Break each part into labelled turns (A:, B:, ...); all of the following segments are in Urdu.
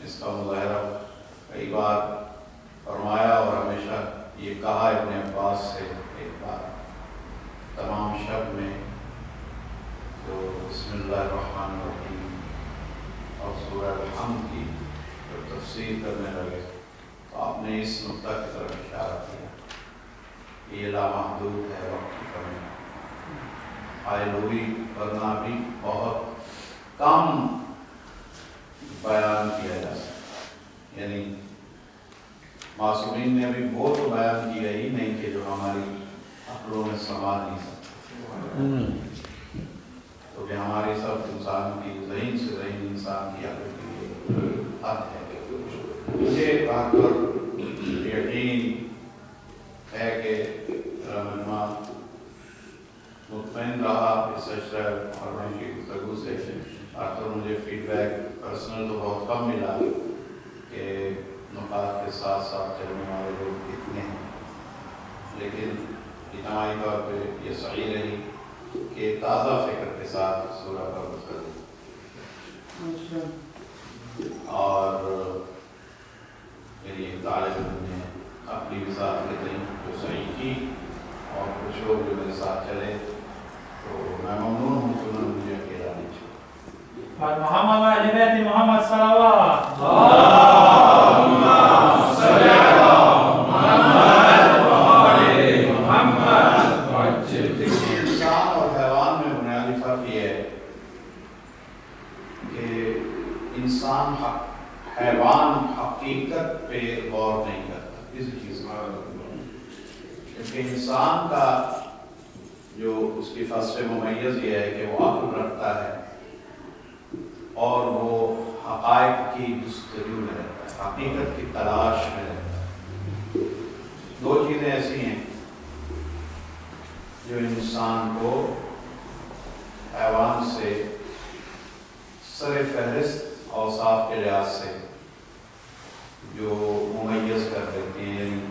A: اس کا مظاہرہ کئی بار فرمایا اور ہمیشہ یہ کہا ابن عباس سے ایک بار تمام شب میں جو بسم اللہ الرحمن الرحیم اور سورہ الحمد کی جو تفسیر کرنے لگے تو آپ نے اس نقطہ کی طرف اشارہ کیا کہ یہ لامحدود ہے وقت کی کمی حائل ہوئی، ورنہ بھی بہت کم بیان کیا جا سکتا، یعنی معصومین نے ابھی وہ تو بیان کیا ہی نہیں کہ جو ہماری عقلوں میں سما نہیں سکتے، تو کہ ہماری سب انسان کی ذہین سے ذہین انسان کی عقل کی حد ہے۔ مجھے بات پر یقین ہے کہ رہنما مطمئن رہا اس اشرہ اور ان کی گفتگو سے، اور تو مجھے فیڈ بیک پرسنل تو بہت کم ملا کہ نقاط کے ساتھ ساتھ چلنے والے لوگ کتنے ہیں، لیکن اجتماعی طور پہ یہ صحیح رہی کہ تازہ فکر کے ساتھ سورہ پر گفتگو، اور میری ایک طالب علم نے اپنی وضاحت کے دیں جو صحیح کی، اور کچھ لوگ جو میرے ساتھ چلے تو میں ممنون ہوں کہ انہوں نے مجھے اکیلا نہیں چھوڑا۔
B: محمد وعلى بيت محمد صلوات
C: اللهم صل على محمد وآل محمد وعجل۔
A: انسان اور حیوان میں بنیادی فرق یہ ہے کہ انسان حیوان حقیقت پہ غور نہیں کرتا کسی چیز کا، کیونکہ انسان کا جو اس کی فصل ممیز یہ ہے کہ وہ عقل رکھتا ہے اور وہ حقائق کی جستجو میں رہتا ہے، حقیقت کی تلاش میں رہتا ہے۔ دو چیزیں ایسی ہیں جو انسان کو حیوان سے سر فہرست اوصاف کے لحاظ سے جو ممیز کر دیتی ہیں، یعنی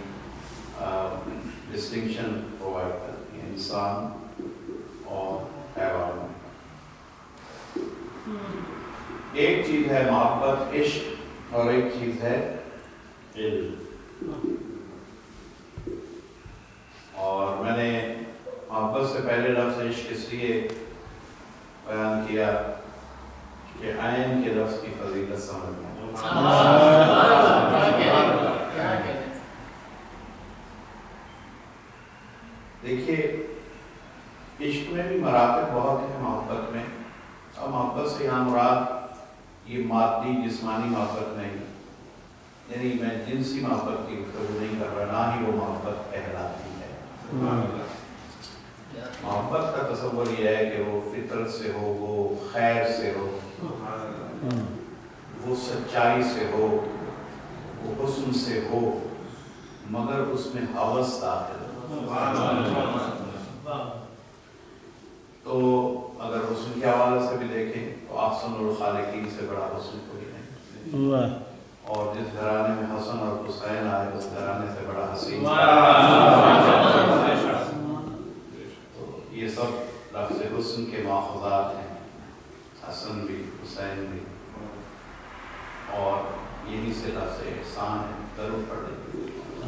A: ڈسٹنکشن پرووائڈ کرتی ہیں انسان اور حیوان میں۔ ایک چیز ہے محبت عشق اور ایک چیز ہے علم، اور میں نے محبت سے پہلے لفظ عشق اس لیے بیان کیا کہ عین کے لفظ کی فضیلت سمجھ میں دیکھیے عشق میں بھی مراتب بہت ہیں، محبت میں، اور محبت سے یہاں مراد یہ مادی جسمانی محبت نہیں، یعنی میں جنسی محبت کی گفتگو نہیں کر رہا، نہ ہی وہ محبت کہلاتی ہے۔ محبت کا تصور یہ ہے کہ وہ فطرت سے ہو، وہ خیر سے ہو، وہ سچائی سے ہو، وہ حسن سے ہو، مگر اس میں ہوس داخل ہو۔ تو اگر حسن کے حوالے سے بھی دیکھیں تو احسن الخالقین سے بڑا حسن کوئی نہیں، اور جس گھرانے میں حسن اور حسین آئے اس گھرانے سے بڑا حسین، تو یہ سب لفظ حسن کے ماخوذات ہیں، حسن بھی حسین بھی، اور یہی سے لفظ احسان ہے، ضرور پڑھ لیں۔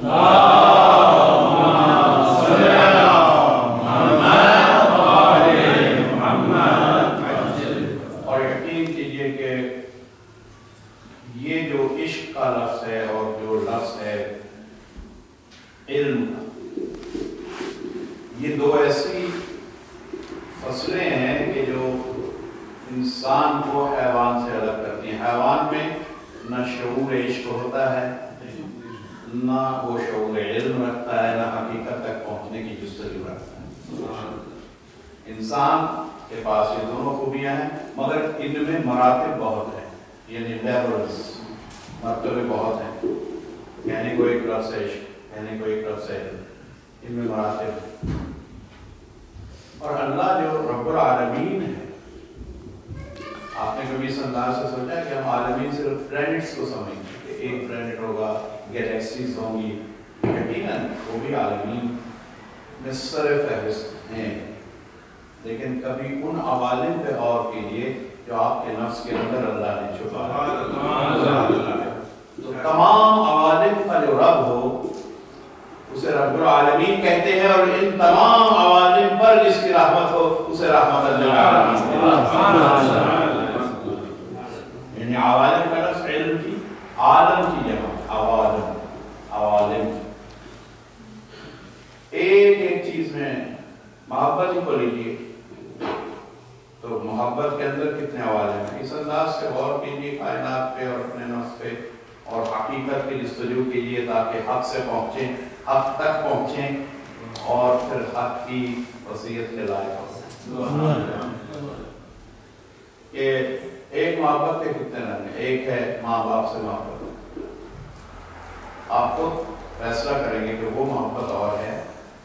A: اور یقین کیجئے کہ یہ جو عشق کا لفظ ہے اور جو لفظ ہے علم کا، یہ دو ایسی فصلیں ہیں کہ جو انسان کو حیوان سے الگ کرتی ہیں۔ حیوان میں نہ شعور عشق ہوتا ہے، نہ وہ شعور علم رکھتا ہے، نہ حقیقت تک پہنچنے کی جستجو رکھتا ہے۔ انسان کے پاس یہ دونوں خوبیاں ہیں، مگر ان میں مراتب بہت ہیں، یعنی لیولز، مرتبے بہت ہیں، کہنے کو ایک لفظ عشق، کہنے کو ایک لفظ علم، ان میں مراتب ہیں۔ اور اللہ جو رب العالمین ہے، آپ نے کبھی اس انداز سے سوچا کہ ہم عالمین صرف پلانٹس کو سمجھیں گے کہ ایک پلانٹ ہوگا، گیلیکسیز ہوں گی، یقیناً وہ بھی عالمین میں سر فہرست ہیں، لیکن کبھی ان عوالم پہ غور کیجیے جو آپ کے نفس کے اندر اللہ نے چھپا ہے۔ تو تمام عوالم کا جو رب ہو اسے رب العالمین کہتے ہیں، اور ان تمام عوالم پر جس کی رحمت ہو اسے رحمت للعالمین کہتے ہیں۔ یعنی عوالم کا لفظ علم کی، عالم کی جمع، عوالم۔ ایک چیز میں محبت ہی کو لیجیے تو محبت کے اندر کتنے عوالم ہیں، اس انداز سے غور کیجیے کائنات پہ اور اپنے نفس پہ، اور حقیقت کی جستجو کیجیے تاکہ حق سے پہنچیں، حق تک پہنچیں، اور پھر حق کی وصیت کے لائق ہوں۔ کہ ایک محبت کے کتنے رنگ ہیں؟ ایک ہے ماں باپ سے محبت، آپ کو فیصلہ کریں گے کہ وہ محبت اور ہے۔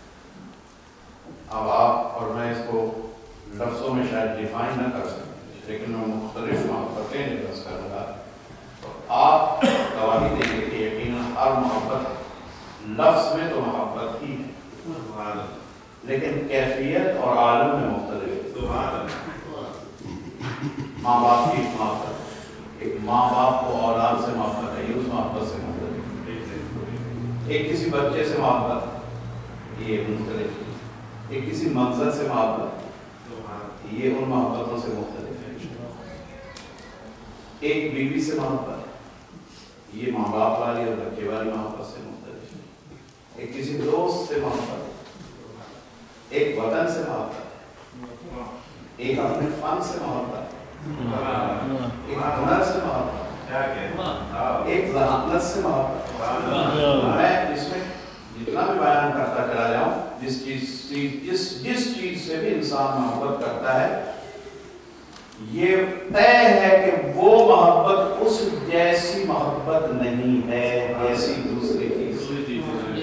A: اب آپ اور میں اس کو لفظوں میں شاید ڈیفائن نہ کر سکتے، لیکن میں مختلف محبتیں ڈسکس کروں گا، تو آپ گواہی دیں گے کہ یقیناً ہر محبت لفظ میں تو محبت ہی ہے، لیکن کیفیت اور عالم میں مختلف ہے۔ ماں باپ کی محبت، ایک ماں باپ کو اولاد سے محبت ہے، یہ اس محبت سے مختلف ہے۔ ایک کسی بچے سے محبت، یہ مختلف ہے۔ ایک کسی منظر سے محبت، یہ ان محبتوں سے مختلف ہے۔ ایک بیوی سے محبت، یہ ماں باپ والی اور بچے والی محبت سے مختلف ہے۔ ایک کسی دوست سے محبت، ایک وطن سے محبت، ایک اپنے فن سے محبت، ایک ہنر سے محبت، ایک ذہانت سے محبت۔ میں اس میں جتنا بھی بیان کرتا چلا جاؤں، جس چیز سے بھی انسان محبت کرتا ہے، یہ طے ہے کہ وہ محبت اس جیسی محبت نہیں ہے جیسی دوسری چیز۔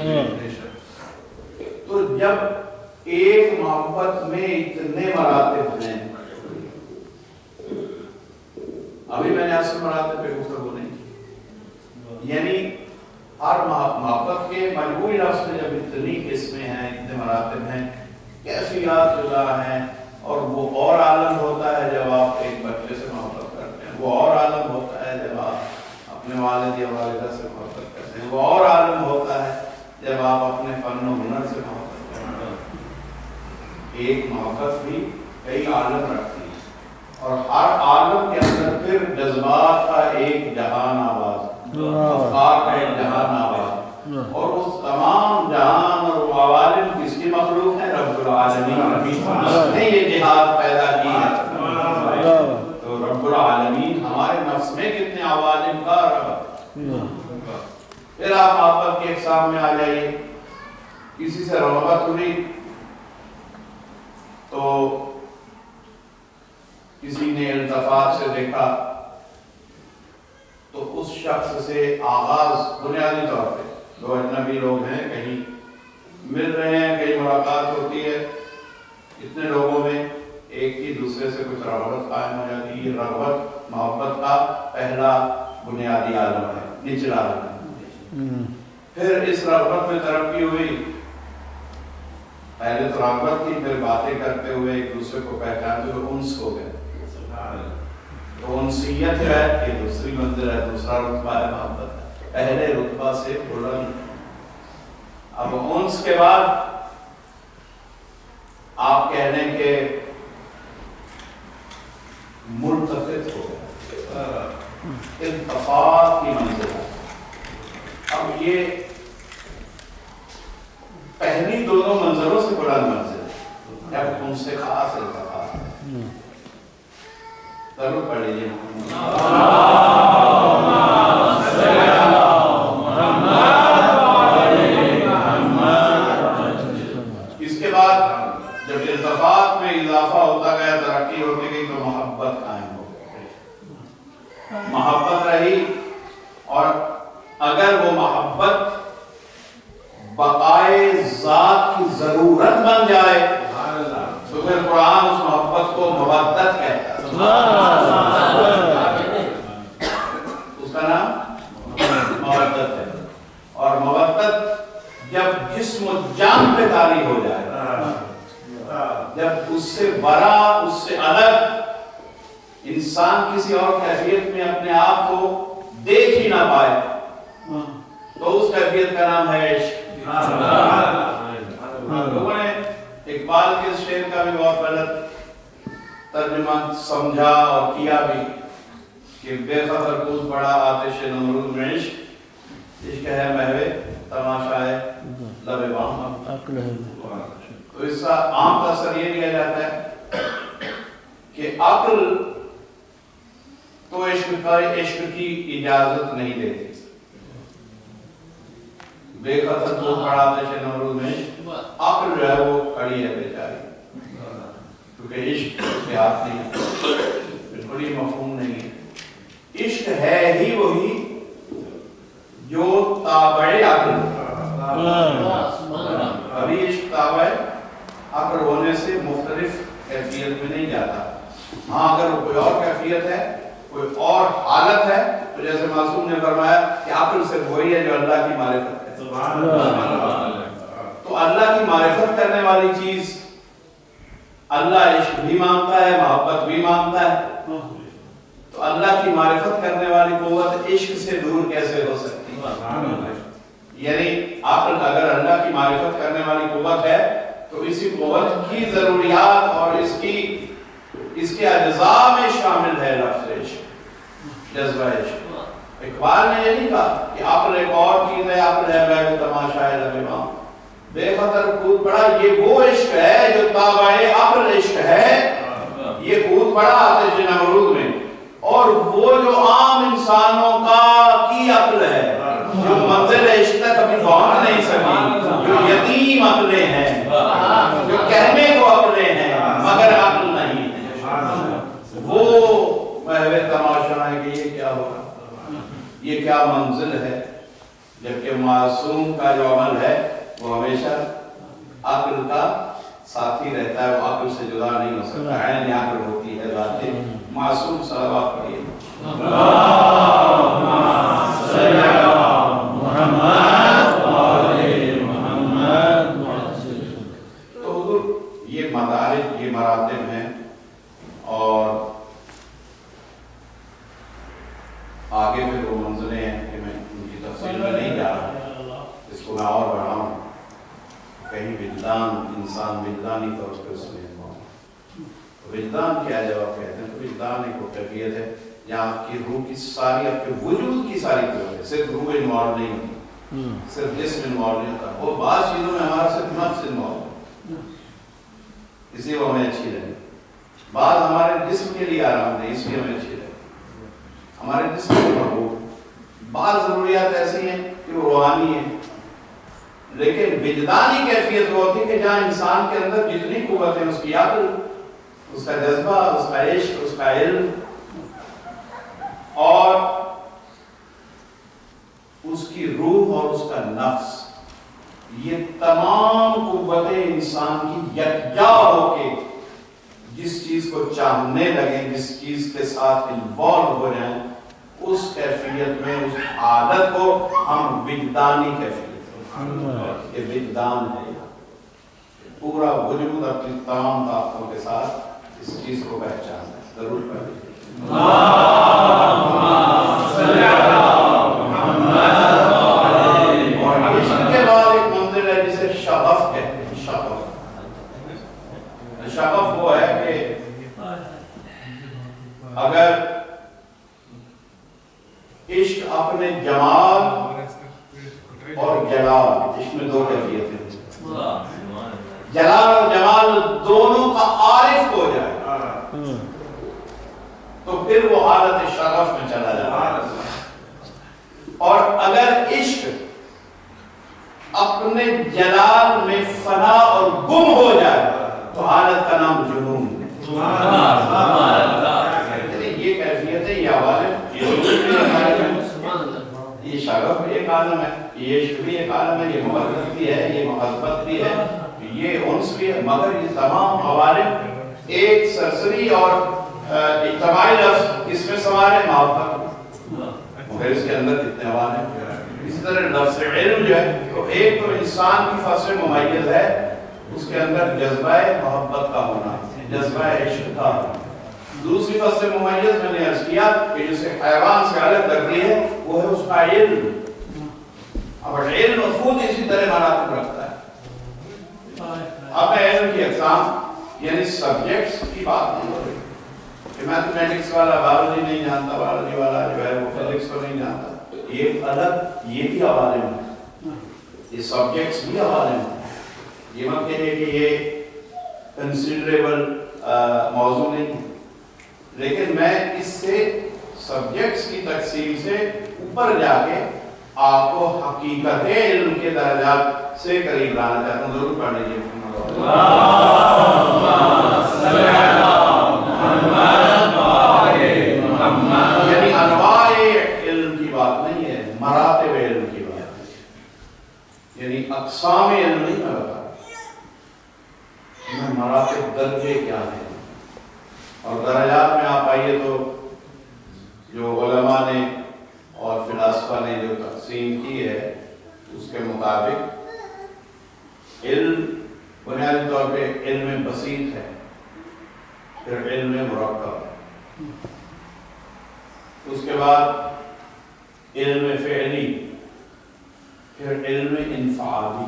A: تو جب ایک محبت میں اتنے مراتب ہیں، ابھی میں نے آپ سے مراتب پہ گفتگو نہیں کی، یعنی ہر محبت کے مجموعی لفظ میں جب اتنی قسمیں ہیں، اتنے مراتب ہیں، کیفیات جدا ہیں، اور وہ اور عالم ہوتا ہے جب آپ ایک بچے سے محبت کرتے ہیں، وہ اور عالم ہوتا ہے جب آپ اپنے والد یا والدہ سے محبت کرتے ہیں، وہ اور عالم ہوتا ہے جب آپ اپنے فن و ہنر سے محبت کرتے ہیں۔ ایک محبت بھی کئی عالم رکھتی ہے، اور ہر عالم کے اندر پھر جذبات کا ایک جہان آباد، افکار کا ایک جہان آباد، اور اس تمام جہان اور عوالم کس کی مخلوق ہیں؟ رب العالمین نے یہ جہاد پیدا کی ہے۔ تو رب العالمین ہمارے نفس میں کتنے عوالم کا رب۔ پھر آپ محبت کی اقسام میں آ جائیے، کسی سے رغبت ہوئی تو کسی نے التفات سے دیکھا تو اس شخص سے آغاز بنیادی طور پہ، دو اجنبی لوگ ہیں، کہیں مل رہے ہیں، کہیں ملاقات ہوتی ہے، اتنے لوگوں میں ایک ہی دوسرے سے کچھ رغبت قائم ہو جاتی ہے۔ یہ رغبت محبت کا پہلا بنیادی عالم ہے، نچلا عالم ہے۔ پھر اس رغبت میں ترقی ہوئی، پہلے تو رغبت تھی، پھر باتیں کرتے ہوئے ایک دوسرے کو پہچانتے ہوئے انس ہو گئے، تو انسیت ہے کہ دوسری منزل ہے، دوسرا رتبہ ہے محبت، پہلے رتبہ سے بلند۔ اب انس کے بعد آپ کہہ لیں کہ ملتفت ہو گیا، التفات کی منزل ہے۔ اب یہ پہلی دونوں منظروں سے بلند منزل ہے، جب ان سے خاص التفات ہے۔ ضرور پڑھ لیجیے۔ اس کے بعد جب التفات میں اضافہ ہوتا گیا، ترقی ہوتی گئی، تو محبت قائم ہو گئی، محبت رہی، اور اگر وہ محبت بقائے ذات کی ضرورت بن جائے تو پھر قرآن اس محبت کو مودت کہتا ہے۔ اس کا نام مودت ہے، اور مودت جب جسم و جان پہ طاری ہو جائے، جب اس سے برا، اس سے الگ انسان کسی اور کیفیت میں اپنے آپ کو دیکھ ہی نہ پائے تو اس کیفیت کا نام ہے عشق۔ لوگوں نے اقبال کے اس شعر کا بھی بہت غلط ترجمہ سمجھا اور کیا بھی کہ بے خطر کود پڑا آتش نمرود میں عشق، عشق ہے محو تماشائے لب بام۔ تو اس کا عام تاثر یہ لیا جاتا ہے کہ عقل تو عشق کی اجازت نہیں دیتی۔ بے خطر کود پڑا آتش نمرود میں عقل جو ہے وہ کھڑی ہے بیچاری، کیونکہ عشق اس کے ہاتھ نہیں ہے، بالکل ہی مفہوم نہیں ہے۔ عشق ہے ہی وہی جو تابع عقل، ابھی عشق تابع عقل ہونے سے مختلف کیفیت میں نہیں جاتا۔ ہاں اگر وہ کوئی اور کیفیت ہے، کوئی اور حالت ہے، تو جیسے معصوم نے فرمایا کہ عقل صرف وہی ہے جو اللہ کی معرفت ہے۔ تو اللہ کی معرفت کرنے والی چیز اللہ عشق بھی مانگتا ہے، محبت بھی مانگتا ہے، تو اللہ کی معرفت کرنے والی قوت عشق سے دور کیسے ہو سکتی ہے؟ یعنی عقل اگر اللہ کی معرفت کرنے والی قوت ہے تو اسی قوت کی ضروریات اور اس کے اجزاء میں شامل ہے لفظ عشق، جذبہ عشق۔ اقبال نے یہ نہیں کہا کہ عقل ایک اور چیز ہے، عقل ہے محو تماشائے لب بام۔ بے خطر کود پڑا یہ وہ عشق ہے جو تابع عقل عشق ہے، یہ کود پڑا آتش نمرود میں، اور وہ جو عام انسانوں کی عقل ہے، جو منزل عشق تک کبھی پہنچ نہیں سکی، جو یتیم عقلیں ہیں، جو کہنے کو عقلیں ہیں مگر عقل نہیں ہے، وہ محو تماشا ہے کہ یہ کیا ہوگا، یہ کیا منزل ہے۔ جبکہ معصوم کا جو عمل ہے وہ ہمیشہ عقل کا ساتھی رہتا ہے، وہ عقل سے جدا نہیں ہو سکتا، عین عقل ہوتی ہے ذات معصوم۔ صلوات پڑھیے اللہم صلی علی محمد وآل محمد۔ تو حضور یہ مدارج، یہ مراتب ہیں، اور آگے میں وہ منزلیں ہیں کہ میں ان کی تفصیل میں نہیں جا رہا، اس کو میں اور بڑھاؤں، کہیں وجدان، انسان وجدانی طور پر اس میں وجدان کیا جواب کہتے ہیں؟ تو وجدان ایک وہ کیفیت ہے جہاں آپ کی روح کی ساری، آپ کے وجود کی ساری قوت ہے، صرف روح انوالو نہیں ہوتی، صرف جسم انوالو نہیں ہوتا، وہ بعض چیزوں میں ہمارا صرف نفس انوالو ہے، اس لیے وہ ہمیں اچھی لگے، بعض ہمارے جسم کے لیے آرام دہ اس لیے ہمیں اچھی لگے، ہمارے جسم کے محبوب، بعض ضروریات ایسی ہیں کہ وہ روحانی ہیں، لیکن وجدانی کیفیت وہ ہوتی ہے کہ جہاں انسان کے اندر جتنی قوت ہے، اس کی عقل، اس کا جذبہ، اس کا عشق، اس کا علم، اور اس کی روح اور اس کا نفس، یہ تمام قوتیں انسان کی یکجا ہو کے جس چیز کو چاہنے لگیں، جس چیز کے ساتھ انوالو ہو جائیں، اس کیفیت میں، اس حالت کو ہم وجدانی کیفیت، یہ وجدان ہے، پورا وجود اپنی تمام طاقتوں کے ساتھ اس چیز کو پہچان ہے۔ ضرور پڑھیں اور اس کے بعد ایک منزل ہے جسے شغف کہتے ہیں۔ شغف وہ ہے کہ اگر عشق اپنے جمال اور جلال، عشق میں دو کیفیت ہیں، جلال اور جمال دونوں کا عارف ہو جائے تو پھر وہ حالت شغف میں چلا جاتا ہے، اور اگر عشق اپنے جلال میں فنا اور گم ہو جائے تو حالت کا نام جنون ہے۔ یہ کیفیت ہے، یہ حوالے، یہ شغف بھی ایک عالم ہے، یہ عشق بھی ایک عالم ہے، یہ محبت بھی ہے، یہ محبت بھی ہے، یہ انس بھی ہے، مگر یہ تمام حوالے ایک سرسری اور اجتماعی لفظ اس میں سوال ہے محبت، پھر اس کے اندر کتنے حوالے ہیں۔ اسی طرح لفظ علم جو ہے، تو ایک تو انسان کی فصل ممیز ہے، اس کے اندر جذبہ محبت کا ہونا، جذبہ عشق کا ہونا، दूसरी वस्फ़ मुमय्यज़ मैंने अर्ज किया कि जिसे हैवान से अलग करती है वो है उसका इल्म। अब इल्म खुद इसी तरह मरातब रखता है। अब मैं इल्म की अक़साम यानी सब्जेक्ट्स की बात नहीं हो रही कि मैथमेटिक्स वाला बायोलॉजी नहीं जानता, बायोलॉजी वाला जो है वो फिजिक्स को नहीं जानता, ये अलग, ये भी हवाले में, ये सब्जेक्ट्स भी हवाले में। ये मत कहिए कि ये कंसिडरेबल मौजू नहीं है, लेकिन मैं इससे सब्जेक्ट्स की तकसीम से ऊपर जाके आपको हकीकत इल्म के दर्जात से करीब लाना चाहता हूँ। जरूर पढ़ लीजिए। यानी अनवाए इल्म की बात नहीं है, मरातिब इल्म की बात है। यानी अक़साम इल्म नहीं मैं बता रहा, मैं मरातिब दर्जे क्या है। और दर्जात में आप आइए तो जो उलमा ने और फिलासफा ने जो तक़सीम की है उसके मुताबिक इल्म बुनियादी तौर पे इल्म बसीत है, फिर इल्म मुरक्कब है, उसके बाद इल्म फ़िअली, फिर इल्म इंफ़ाली,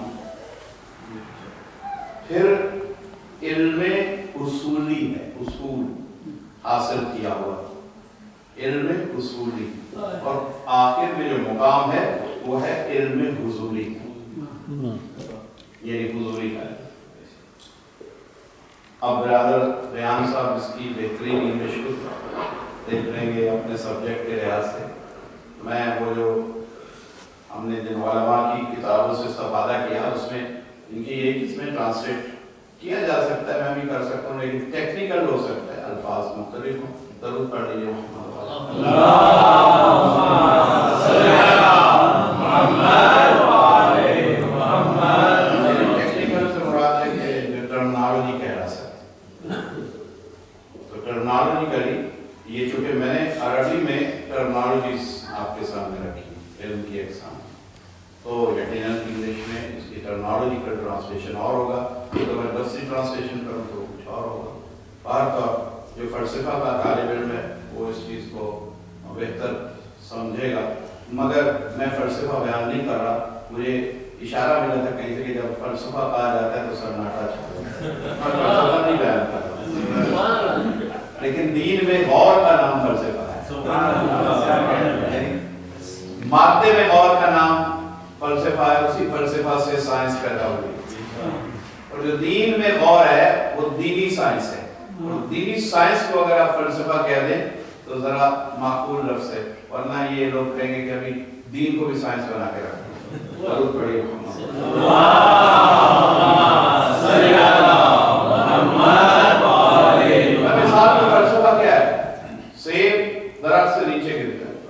A: फिर इल्म उसूली है, उसूल हासिल किया हुआ इल्म उसूली, और आखिर में जो मुकाम है वो है इल्म हुजूरी, यानी हुजूरी का। अब ब्रदर रेहान साहब इसकी बेहतरीन इंग्लिश देख लेंगे अपने सब्जेक्ट के लिहाज से। मैं वो जो हमने जिन उलमा की किताबों से इस्तेफादा किया उसमें इनकी एक इसमें ट्रांसलेट किया जा सकता है, मैं भी कर सकता हूँ, लेकिन टेक्निकल हो सकता है, अल्फाज मुख्तलिफ हों। जरूर पढ़ लीजिए। टेक्निकल से मुराद है कि जो टर्मिनोलॉजी कह रहा है, तो टर्मिनोलॉजिकली ये चूंकि मैंने अरबी में टर्मिनोलॉजीज आपके सामने रखी इल्म की अक़साम, तो यकीनन इंग्लिश में इसकी टर्मिनोलॉजिकल ट्रांसलेशन और होगा, तो मैं लफ्ज़ी ट्रांसलेशन करूँ तो कुछ और होगा। बाहर का जो फ़लसफ़ा का तालिब इल्म है वो इस चीज़ को बेहतर समझेगा, मगर मैं फ़लसफ़ा बयान नहीं कर रहा। मुझे इशारा मिला था कहीं से कि जब फ़लसफ़ा कहा जाता है तो सन्नाटा छा जाता है, फ़लसफ़ा नहीं बयान कर रहा, लेकिन दीन में गौर का नाम फ़लसफ़ा है, मादे में गौर का नाम फ़लसफ़ा है, उसी फ़लसफ़ा से साइंस पैदा हुई। और जो दीन में गौर है वो दीनी साइंस है, और दीनी साइंस को अगर आप फ़लसफ़ा कह दें तो ज़रा माकूल लफ्ज़ है, वरना ये लोग कहेंगे कि अभी दीन को भी साइंस बना के रखें। जरूर पढ़िए। मिसाल में फ़लसफ़ा क्या है? सेब दरख्त से नीचे गिरता है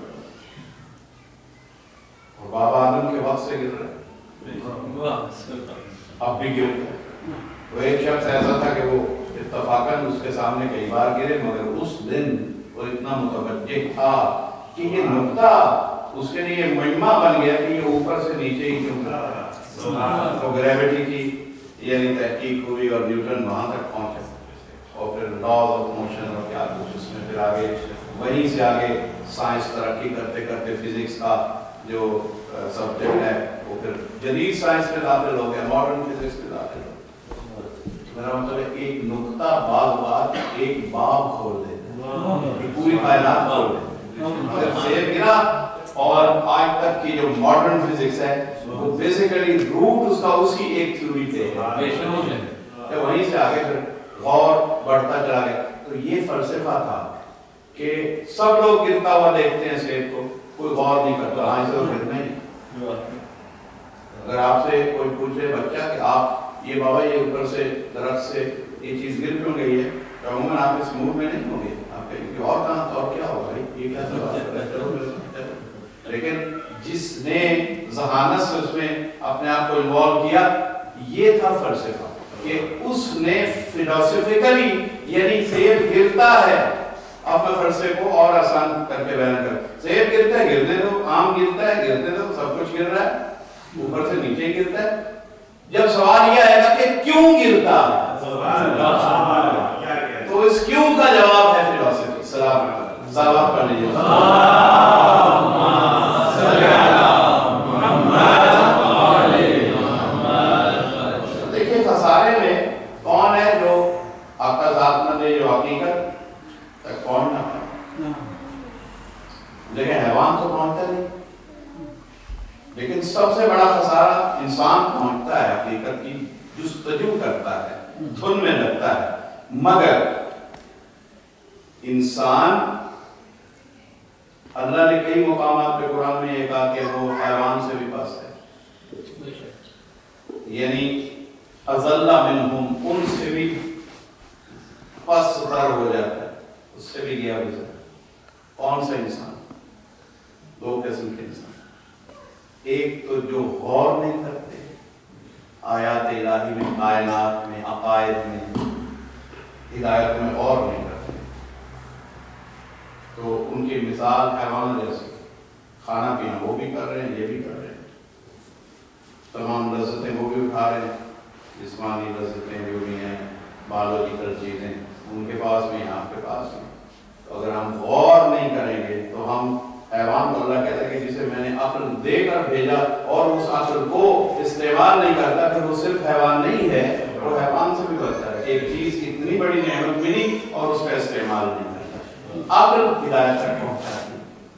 A: और बाबा आदम के वक्त से गिर रहा है, अब भी गिरता है। वो एक शख्स ऐसा था कि वो इत्तफाकन उसके सामने कई बार गिरे, मगर उस दिन वो इतना मुतवज्जे था कि ये नुक्ता उसके लिए मुहिम्मा बन गया कि ये ऊपर से नीचे ही क्यों गिरा है। तो ग्रेविटी की यानी तहकीक हुई और न्यूटन वहां तक पहुंचे, और फिर लॉज ऑफ मोशन और क्या कुछ उसमें फिर आगे वहीं से आगे साइंस तरक्की करते करते फिजिक्स का जो सब्जेक्ट है वो फिर जदीद साइंस में दाखिल हो गया, मॉडर्न फिजिक्स में दाखिल हो गया। मेरा मतलब है एक नुक्ता बाग बाग एक बाब खोल दे, पूरी कायनात खोल दे। जब सेब गिरा और आज तक की जो मॉडर्न फिजिक्स है वो बेसिकली रूट उसका उसी एक थ्योरी पे है, तो वहीं से आगे फिर गौर बढ़ता चला गया। तो ये फ़लसफ़ा था कि सब लोग गिरता हुआ देखते हैं सेब को, कोई गौर नहीं करता, हाँ से गिरना ही। अगर आपसे कोई पूछे बच्चा कि आप ये बाबा ये ऊपर से दरख्त से ये चीज़ गिर क्यों गई है, तो अमूमन आप इस मूड में नहीं होंगे, आप कहेंगे और कहाँ तो और क्या होगा भाई, ये क्या सवाल। लेकिन जिसने ज़हानत से उसमें अपने आप को इन्वॉल्व किया, ये था फ़लसफ़ा कि उसने फिलोसफिकली यानी सेब गिरता है, अब मैं फ़लसफ़े को और आसान करके बयान कर, सेब गिरता है गिरने दो, आम गिरता है गिरने दो, सब कुछ गिर रहा है, ऊपर से नीचे गिरता है। जब सवाल यह आएगा कि क्यों गिरता है, तो इस क्यों का जवाब है फिलोसफी। सलावत पढ़ लीजिए। देखिए खसारे में कौन है जो आपका साथ न दे, जो हकीकत तक पहुंच ना पाए, लेकिन हैवान तो पहुंचता नहीं। लेकिन सबसे बड़ा खसारा इंसान पहुंचता है, हकीकत की जुस्तजू करता है, धुन में लगता है, मगर इंसान, अल्लाह ने कई मुकामात पे कुरान में ये कहा कि वो हैवान से भी पस्त है, यानी अज़ल्ला मिनहुम, उनसे भी पस्तर हो जाता है, उससे भी गया गुजरा। कौन सा इंसान? दो किस्म के इंसान, एक तो जो गौर नहीं करते आयात इलाही में, कायनात में, अकायद में, हिदायत में गौर नहीं करते, तो उनकी मिसाल हैवान जैसी। खाना पीना वो भी कर रहे हैं, ये भी कर रहे हैं, तमाम लज़्ज़तें वो भी उठा रहे हैं, जिस्मानी लज़्ज़तें जो भी हैं, बायोलॉजिकल चीज़ें उनके पास में, आपके पास में। तो अगर हम गौर नहीं करेंगे तो हम हैवान को, अल्लाह कहता है कि जिसे मैंने अक्ल देकर भेजा और उस अक्ल को इस्तेमाल नहीं करता, फिर वो सिर्फ हैवान नहीं है, वो हैवान से भी बढ़ता है। एक चीज इतनी बड़ी नेमत मिली और उसका इस्तेमाल नहीं करता, अक्ल हिदायत तक पहुंचाती।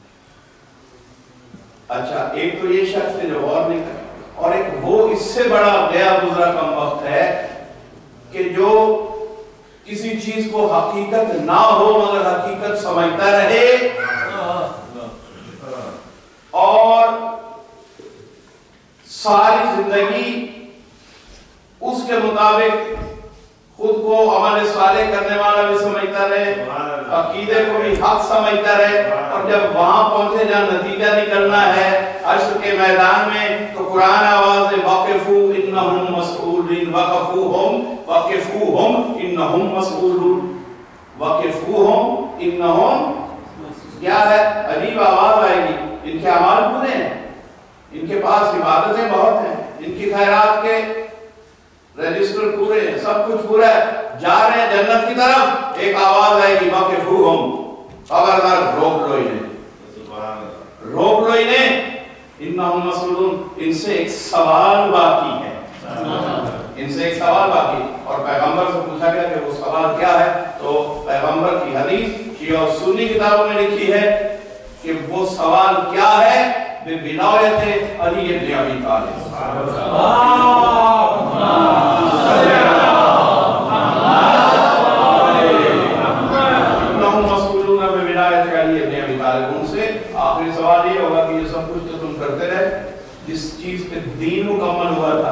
A: अच्छा, एक तो ये शख्स है जो गौर नहीं करता, और एक वो इससे बड़ा गया गुजरा कम वक्त है कि जो किसी चीज को हकीकत ना हो मगर हकीकत समझता रहे और सारी जिंदगी उसके मुताबिक खुद को अमल साले करने वाला भी समझता रहे, अकीदे को भी हक समझता रहे, और जब वहां पहुंचे जहां नतीजा निकलना है हश्र के मैदान में, तो कुरान आवाज में वाकिफू इन्नहुम मसऊलून, वकफूहुम वाकिफूहुम इन्नहुम मसऊलून, वाकिफूहुम इन्नहुम, क्या है? अजीब आवाज आएगी। इनके अमाल पूरे हैं, इनके पास इबादतें बहुत हैं, इनकी खैरात के रजिस्टर पूरे हैं, सब कुछ पूरा है, जा रहे हैं जन्नत की तरफ, एक आवाज आएगी वाकिफूहुम, खबरदार रोक लो इन्हें, रोक लो इन्हें, इन्नहुम मसऊलून, इनसे एक सवाल बाकी है, इनसे एक सवाल बाकी। और पैगंबर से पूछा गया कि वो सवाल क्या है, तो पैगंबर की हदीस शिया और सुन्नी किताबों में लिखी है कि वो सवाल क्या है, विलायत अली इब्न अबी तालिब। उनसे आखिरी सवाल ये होगा कि ये सब कुछ तो तुम करते रहे, जिस चीज पे दीन मुकम्मल हुआ था,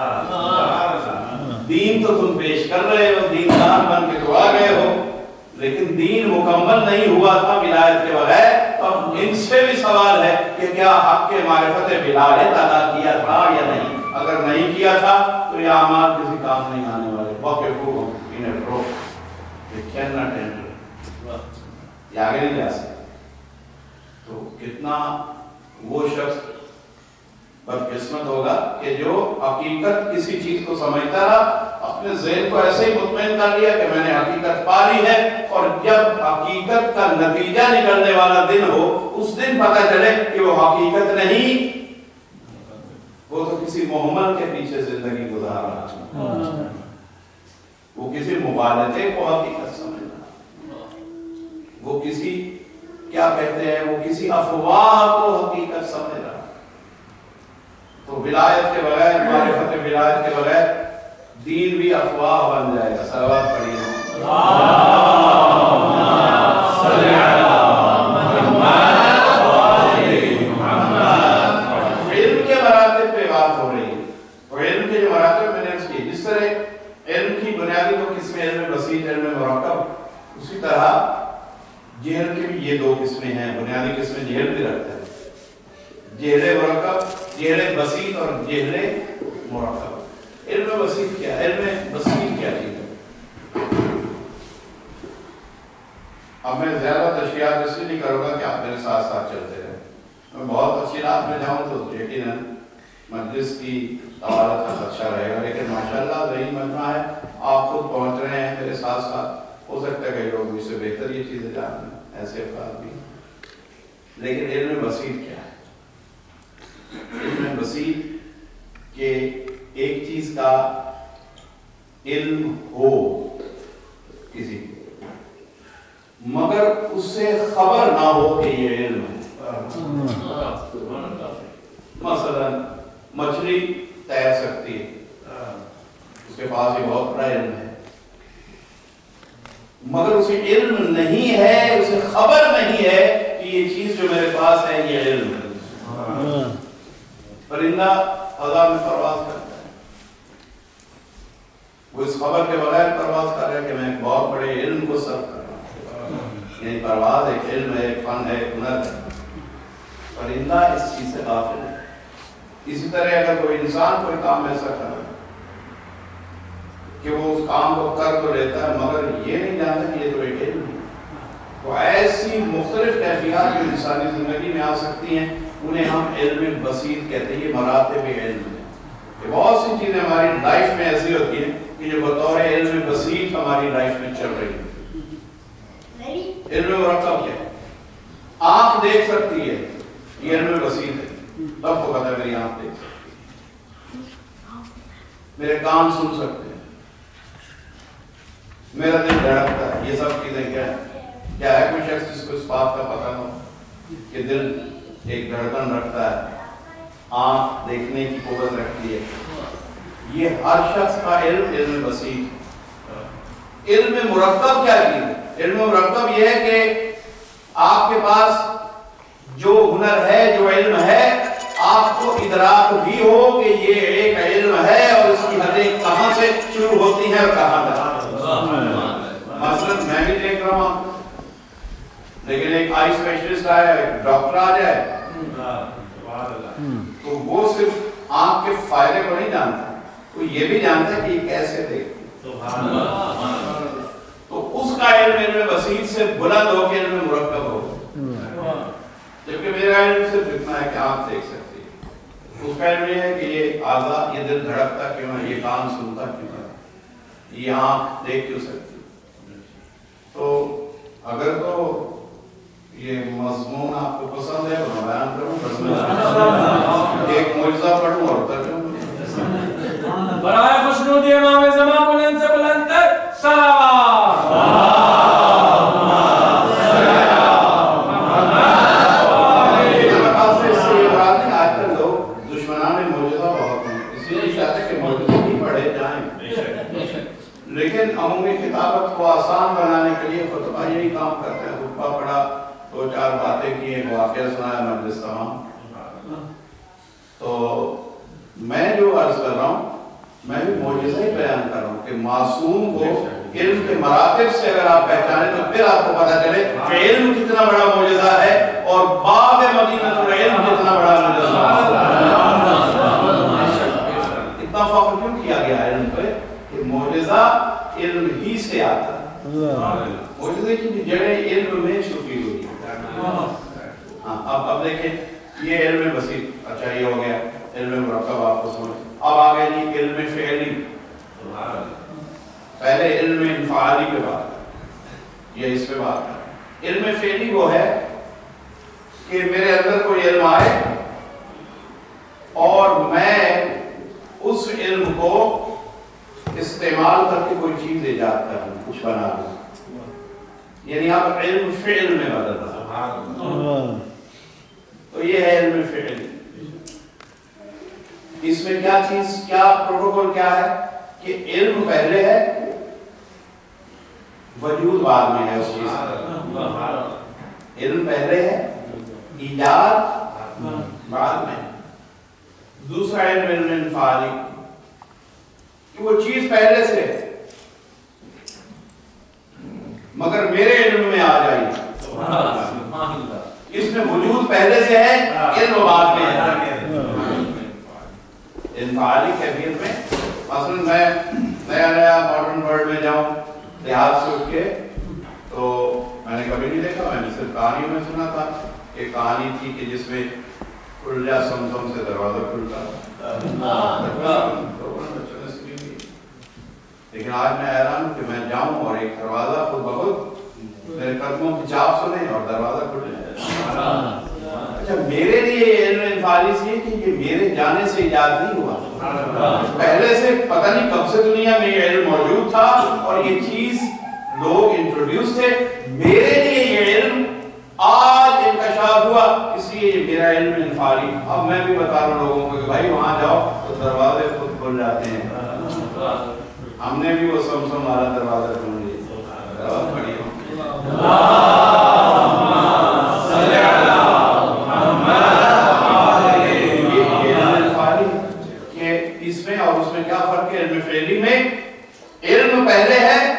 A: दीन तो तुम पेश कर रहे हो, दीनदार बन के तो आ गए हो, लेकिन दीन मुकम्मल नहीं हुआ था विलायत के बगैर। तो इनसे भी सवाल है कि क्या हक के मारिफत विलायत अदा किया था या नहीं? अगर नहीं किया था तो ये अमाल किसी काम नहीं आने वाले। वाकिफूहुम, इन्हें रोक, ये कैन नॉट एंटर, ये आगे नहीं जा सकते। तो कितना वो शख्स बदकिस्मत होगा कि जो हकीकत किसी चीज को समझता रहा, अपने ज़हन को ऐसे ही मुतमईन कर लिया कि मैंने हकीकत पा ली है, और जब हकीकत का नतीजा निकलने वाला दिन हो, उस दिन पता चले कि वो हकीकत नहीं, वो तो किसी मोहम्मद के पीछे जिंदगी गुजार रहा, वो किसी मुबालते को हकीकत समझ रहा, वो किसी, क्या कहते हैं, वो किसी अफवाह को हकीकत समझ रहा। तो विलायत के बगैर, मारिफत विलायत के बगैर दीन भी अफवाह बन जाएगा। सलावत पढ़िए। इल्म के मरातिब पे बात हो रही है, और इल्म के जो मरातिब मैंने इसकी, जिस तरह इल्म की बुनियादी दो किस्में, इल्म बसीत, इल्म मुरक्कब, उसी तरह जेहल के भी ये दो किस्में हैं, बुनियादी किस्में जेहल भी रखते हैं, जेहले मुरक्कब, जेहले बसीत और जेहले मुरक्कब। इल्म बसीत क्या है? इल्म बसीत क्या चीज है? अब मैं ज्यादा तशरीहात इसलिए नहीं करूंगा कि आप मेरे साथ साथ चलते रहे। मैं बहुत अच्छी रात में जाऊं तो यकीनन मजलिस की तवालत का खदशा रहेगा, लेकिन माशाल्लाह वही मजमा है, आप खुद पहुंच रहे हैं मेरे साथ साथ, हो सकता है कई लोग मुझसे बेहतर ये चीजें जानते हैं, ایسے افراد بھی. لیکن علم بسیط کیا ہے؟ علم بسیط کہ ایک چیز کا علم ہو کسی کو مگر اس سے خبر نہ ہو کہ یہ علم ہے. مثلا مچھلی تیر سکتی ہے، اس کے پاس یہ بہت بڑا علم ہے، مگر اسے علم نہیں ہے، اسے خبر نہیں ہے کہ یہ چیز جو میرے پاس ہے یہ علم ہے. پرندہ فضا میں پرواز کرتا ہے، وہ اس خبر کے بغیر پرواز کر رہا ہے کہ میں ایک بہت بڑے علم کو سرو کر رہا ہوں. یعنی پرواز ایک علم ہے، ایک فن ہے، ایک ہنر ہے. پرندہ اس چیز سے غافل ہے. اسی طرح اگر کوئی انسان کوئی کام ایسا کر رہا ہے کہ وہ اس کام کو کر تو لیتا ہے مگر یہ نہیں جانتا کہ یہ تو ایک علم ہے. تو ایسی مختلف کیفیات جو انسانی زندگی میں آ سکتی ہیں انہیں ہم علم بسیط کہتے ہیں. یہ مراتب علم ہے. یہ بہت سی چیزیں ہماری لائف میں ایسی ہوتی ہیں کہ جو بطور علم بسیط ہماری لائف میں چل رہی ہیں. علم مرکب کیا ہے؟ آنکھ دیکھ سکتی ہے، یہ علم بسیط ہے. تب کو پتہ ہے میری آنکھ دیکھ سکتی ہے، میرے کان سن سکتے ہیں، میرا دل دھڑکتا ہے. یہ سب چیزیں کیا ہے؟ کیا ہے کوئی شخص جس کو اس بات کا پتہ ہو کہ دل ایک دھڑکن رکھتا ہے، آنکھ دیکھنے کی قوت رکھتی ہے؟ یہ ہر شخص کا علم بسیط. علم مرکب کیا چیز ہے؟ علم مرکب یہ ہے کہ آپ کے پاس جو ہنر ہے، جو علم ہے، آپ کو ادراک بھی ہو کہ یہ ایک علم ہے اور اس کی حدیں کہاں سے شروع ہوتی ہیں اور کہاں تک. مثلا میں بھی دیکھ رہا ہوں، لیکن ایک آئی اسپیشلسٹ آیا، ایک ڈاکٹر آ جائے تو وہ صرف آنکھ کے فائدے کو نہیں جانتا، وہ یہ بھی جانتا ہے کہ یہ کیسے دیکھتے. تو اس کا علم بسیط سے بلند ہو کے علم مرکب ہو. جبکہ میرا علم صرف اتنا ہے کہ آنکھ دیکھ سکتی ہے. اس کا علم یہ ہے کہ یہ اعضاء، یہ دل دھڑکتا کیوں ہے، یہ کان سنتا کیوں ہے، یہ آنکھ دیکھ کیوں سکتی. تو اگر تو یہ مضمون آپ کو پسند ہے تو میں بیان کروں، ایک معجزہ پڑھوں اور ترجمہ.
C: برائے خوشنودی امام زمان بلند سے بلند تر صلوات.
A: لیکن عمومی خطابت کو آسان بنانے کے لیے خطبہ یہی کام کرتے ہیں. خطبہ پڑھا، دو چار باتیں کی، ایک واقعہ سنایا، مجلس تمام. تو میں جو عرض کر رہا ہوں میں بھی معجزہ ہی بیان کر رہا ہوں کہ معصوم کو علم کے مراتب سے اگر آپ پہچانیں تو پھر آپ کو پتہ چلے کہ علم کتنا بڑا معجزہ ہے اور باب مدینہ العلم کتنا بڑا معجزہ ہے. اتنا فخر کیوں کیا گیا علم پہ کہ معجزہ علم ہی سے آتا ہے. معجزے کی جڑیں علم میں چھپی ہوئی ہیں. اب دیکھیں یہ علم بسیط. اچھا یہ ہو گیا علم مرکب، آپ کو سمجھ. اب آگے جی علم فعلی. پہلے علم انفعالی پہ بات کریں، یہ اس پہ بات کریں. علم فعلی وہ ہے کہ میرے اندر کوئی علم آئے اور میں اس علم کو استعمال کر کے کوئی چیز ایجاد کروں، کچھ بنا دوں. یعنی آپ علم فعل میں بدل رہا. تو یہ ہے علم فعلی. اس میں کیا چیز، کیا پروٹوکول کیا ہے کہ علم پہلے ہے، وجود بعد میں ہے. اس چیز علم پہلے ہے، ایجاد بعد میں. دوسرا علم علم انفعالی کہ وہ چیز پہلے سے مگر میرے علم میں آ جائے. اس میں وجود پہلے سے ہے، علم بعد میں ہے. انفعالی کیفیت میں مثلا میں نیا ماڈرن ورلڈ میں جاؤں دیہات سے اٹھ کے، تو میں نے کبھی نہیں دیکھا، میں نے صرف کہانیوں میں سنا تھا. ایک کہانی تھی کہ جس میں کھل جا سمسم سے دروازہ کھلتا. لیکن آج میں حیران ہوں کہ میں جاؤں اور ایک دروازہ خود بخود میرے قدموں کی چاپ سنیں اور دروازہ کھلے. اچھا میرے لیے علم انفعالی سے کہ یہ میرے جانے سے ایجاد نہیں ہوا, پہلے سے پتہ نہیں کب سے دنیا میں یہ علم موجود تھا اور یہ چیز لوگ انٹروڈیوس تھے. میرے لیے یہ علم آج انکشاف ہوا, اس لیے یہ میرا علم انفعالی. اب میں بھی بتا رہا ہوں لوگوں کو کہ بھائی وہاں جاؤ تو دروازے خود کھل جاتے ہیں. ہم نے بھی وہ سمسم والا دروازہ کھول لیا. بڑی اس میں اور اس میں کیا فرق ہے؟ علم فعلی میں علم پہلے ہے,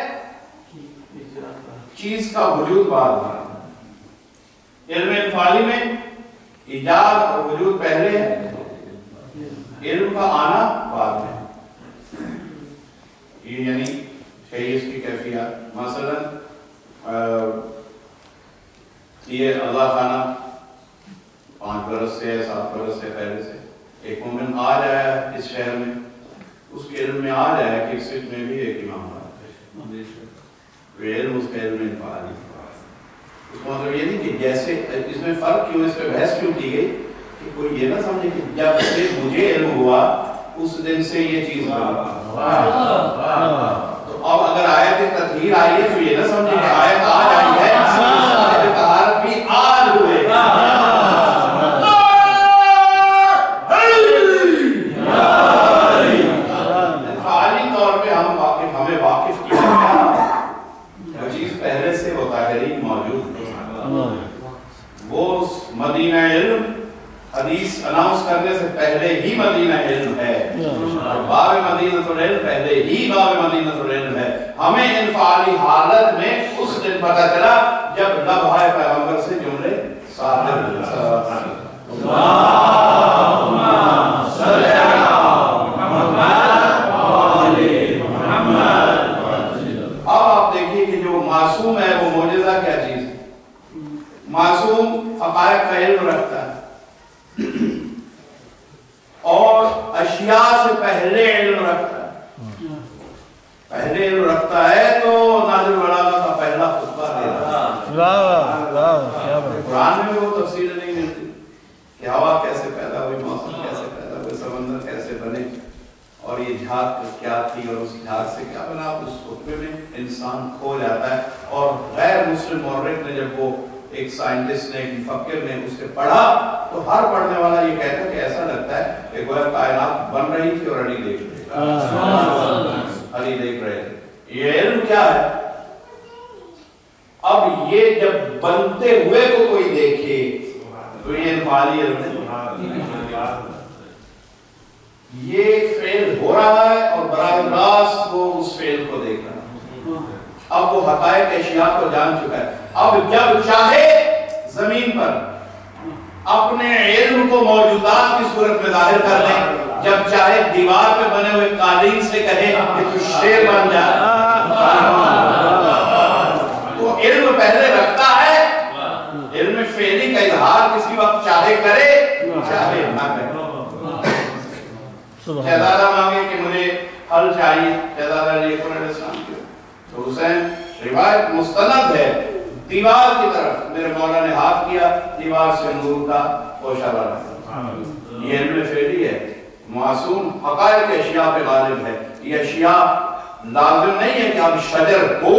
A: چیز کا وجود بعد میں. علم انفعالی میں ایجاد اور وجود پہلے ہے, علم کا آنا بعد میں. یہ یعنی اس کی کیفیات مثلا یہ اللہ خانہ 5 برس سے 7 برس سے پہلے سے ایک مومن آ جایا اس شہر میں, اس کے علم میں آ جایا کہ اس میں بھی ایک امام ہے, علم اس کا علم انفعالی. اس کا مطلب یہ نہیں کہ جیسے اس میں فرق کیوں, اس پہ بحث کیوں کی گئی کہ کوئی یہ نہ سمجھے کہ جب سے مجھے علم ہوا اس دن سے یہ چیز بنا. تو اب اگر آیت تطہیر آئی ہے تو یہ نہ سمجھے کہ آیت آج آئی ہے, طہارت بھی آج ہوئے. انفعالی طور پہ ہمیں واقف کیا گیا وہ چیز پہلے سے وہ طاہرین موجود ہے. وہ مدینہ علم حدیث اناؤنس کرنے سے پہلے ہی مدینہ علم ہے, باب مدینۃ العلم پہلے ہی باب مدینۃ العلم ہے. ہمیں انفعالی حالت میں اس دن پتہ چلا جب لبھائے پیغمبر سے جملے صادر ہوئے. اب آپ دیکھیے کہ جو معصوم ہے وہ معجزہ کیا چیز ہے؟ معصوم حقائق کا علم رکھتا ہے اور اشیاء سے پہلے علم رکھتا ہے. پہلے علم رکھتا ہے تو نازل بلاغہ کا پہلا خطبہ دے رہا ہے. قرآن میں وہ تفصیل نہیں ملتی کہ ہوا کیسے پیدا ہوئی, موسم کیسے پیدا ہوئے, سمندر کیسے بنے اور یہ جھاگ کیا تھی اور اس جھاگ سے کیا بنا. اس خطبے میں انسان کھو جاتا ہے. اور غیر مسلم مورخ نے جب وہ ایک سائنٹسٹ نے, ایک مفکر نے اس سے پڑھا تو ہر پڑھنے والا یہ کہتا ہے کہ ایسا لگتا ہے کہ گویا کائنات بن رہی تھی اور علی دیکھ رہے تھے. یہ علم کیا ہے؟ اب یہ جب بنتے ہوئے کو کوئی دیکھے تو یہ انفعالی علم ہے. یہ فعل ہو رہا ہے اور براہ راست وہ اس فعل کو دیکھ رہا ہے. اب وہ حقائق اشیاء کو جان چکا ہے. اب جب چاہے زمین پر اپنے علم کو موجودات کی صورت میں ظاہر کر لیں, جب چاہے دیوار پہ بنے ہوئے قالین سے کہے کہ تو شیر بن جا, تو علم پہلے رکھتا ہے. علم فعلی کا اظہار کسی وقت چاہے کرے چاہے نہ کرے. شہزادہ مانگے کہ مجھے حل چاہیے, شہزادہ علیہ السلام کی تو حسین روایت مستند ہے, دیوار کی طرف میرے مولا نے ہاتھ کیا, دیوار سے نور کا پوشا بنا. یہ علم فعلی ہے. معصوم حقائق اشیاء پہ غالب ہے. یہ اشیاء لازم نہیں ہے کہ اب شجر ہو,